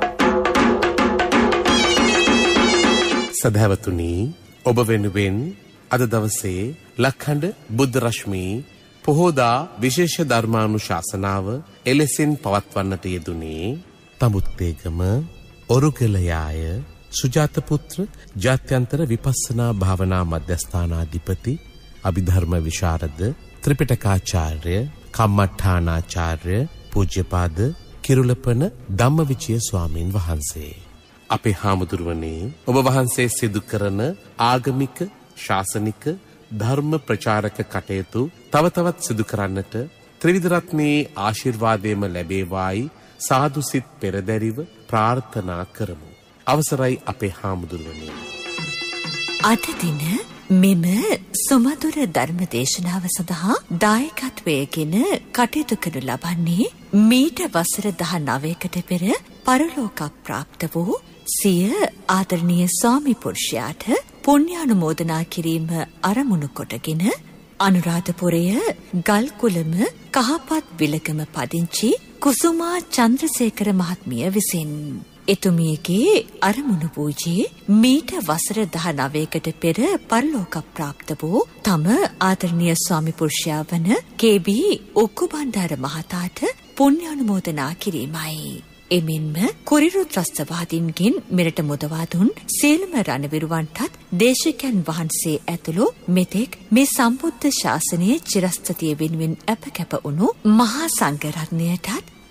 සදහවතුනි ඔබ වෙනුවෙන් අද දවසේ ලක්හඬ බුද්ධ රශ්මී පොහෝදා විශේෂ ධර්මානුශාසනාව එලෙසින් පවත්වන්නට යෙදුනේ තඹුත්තේගම ඔරුගලයාය සුජාතපුත්‍ර ජාත්‍යන්තර විපස්සනා භාවනා මධ්‍යස්ථානාධිපති අභිධර්ම විශාරද ත්‍රිපිටකාචාර්ය කම්මඨානාචාර්ය පූජ්‍යපාද කිරුළපන ධම්මවිචය ස්වාමීන් වහන්සේ. අපේ හාමුදුරුවනේ ඔබ වහන්සේ සිදු කරන ආගමික ශාසනික ධර්ම ප්‍රචාරක කටයුතු තව තවත් සිදු කරන්නට ත්‍රිවිධ රත්නයේ ආශිර්වාදයම ලැබේවායි සාදු සිත් පෙරදැරිව ප්‍රාර්ථනා කරමු. අවසරයි අපේ හාමුදුරුවනේ.
අද දින මෙම සුමధుර ධර්ම දේශනාව සඳහා දායකත්වයේගෙන කටයුතු කරනු ලබන්නේ මීට වසර 19කට පෙර පරලෝක ප්‍රාප්ත වූ සිය ආදරණීය ස්වාමි පුරුෂයාට පුණ්‍යානුමෝදනා කිරීම අරමුණු කොටගෙන අනුරාධපුරය ගල්කුළම කහපත් විලකම පදිංචි කුසුමා චන්ද්‍රසේකර මහත්මිය විසින් එතුමියගේ අරමුණු වූයේ මීට වසර 19කට පෙර පරලෝක ප්‍රාප්ත වූ තම ආදරණීය ස්වාමි පුරුෂයා වන කේ.බී. උක්කුබණ්ඩාර මහතාට පුණ්‍යානුමෝදනා කිරීමයි. එමෙන්ම කුරිරු ත්‍රස්තවාදීන්ගෙන් මෙරට මුදවා දුන් සියලුම රණවිරුවන්ටත් දේශකයන් වහන්සේ ඇතුළු මෙතෙක් මේ සම්බුද්ධ ශාසනයේ චිරස්ථිතිය වෙනුවෙන් අපකැප වුණු මහා සංඝරත්නයටත්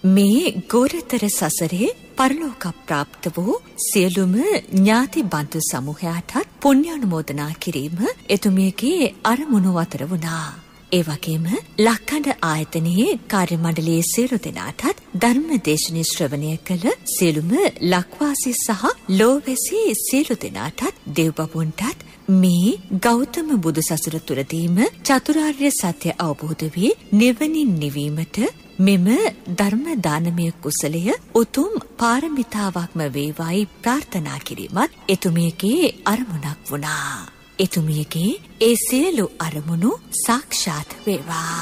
මේ ගෝරතර සසරේ පරලෝක ප්‍රාප්ත වූ සියලුම ඥාති බන්දු සමූහයාටත් පුණ්‍යානුමෝදනා කිරීම එතුමියගේ අරමුණු අතර වුණා. ඒ වගේම ලක්කඩ ආයතනයේ කාර්ය මණ්ඩලයේ සියලු දෙනාටත් ධර්ම දේශනේ ශ්‍රවණය කළ සියලුම ලක්වාසී සහ ලෝවැසි සියලු දෙනාටත් දෙව්බඹුන්ටත් මේ ගෞතම බුදු සසුන තුරදීම චතුරාර්ය සත්‍ය අවබෝධ වී නිවනින් නිවීමට මෙම ධර්ම දානමය කුසලය උතුම් පාරමිතාවක්ම වේවායි ප්‍රාර්ථනා කිරීමත් එතුමියගේ අරමුණක් වුණා. එතුමියගේ ඒ සියලු අරමුණු සාක්ෂාත් වේවා.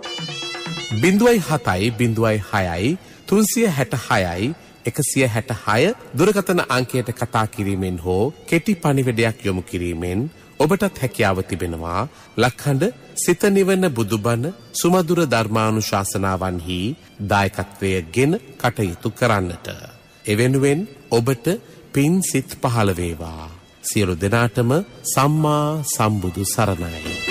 0.7.6 366 166 දුරකථන අංකයට කතා කිරීමෙන් හෝ කෙටි පණිවිඩයක් යොමු කිරීමෙන් ඔබටත් හැකියාව තිබෙනවා ලක්හඬ සිත නිවන බුදුබණ සුමధుර ධර්මානුශාසනාවන්හි දායකත්වය ගෙන කටයුතු කරන්නට. එවෙනුවෙන් ඔබට පින් සිත් පහළ වේවා. සියලු දෙනාටම සම්මා සම්බුදු සරණයි.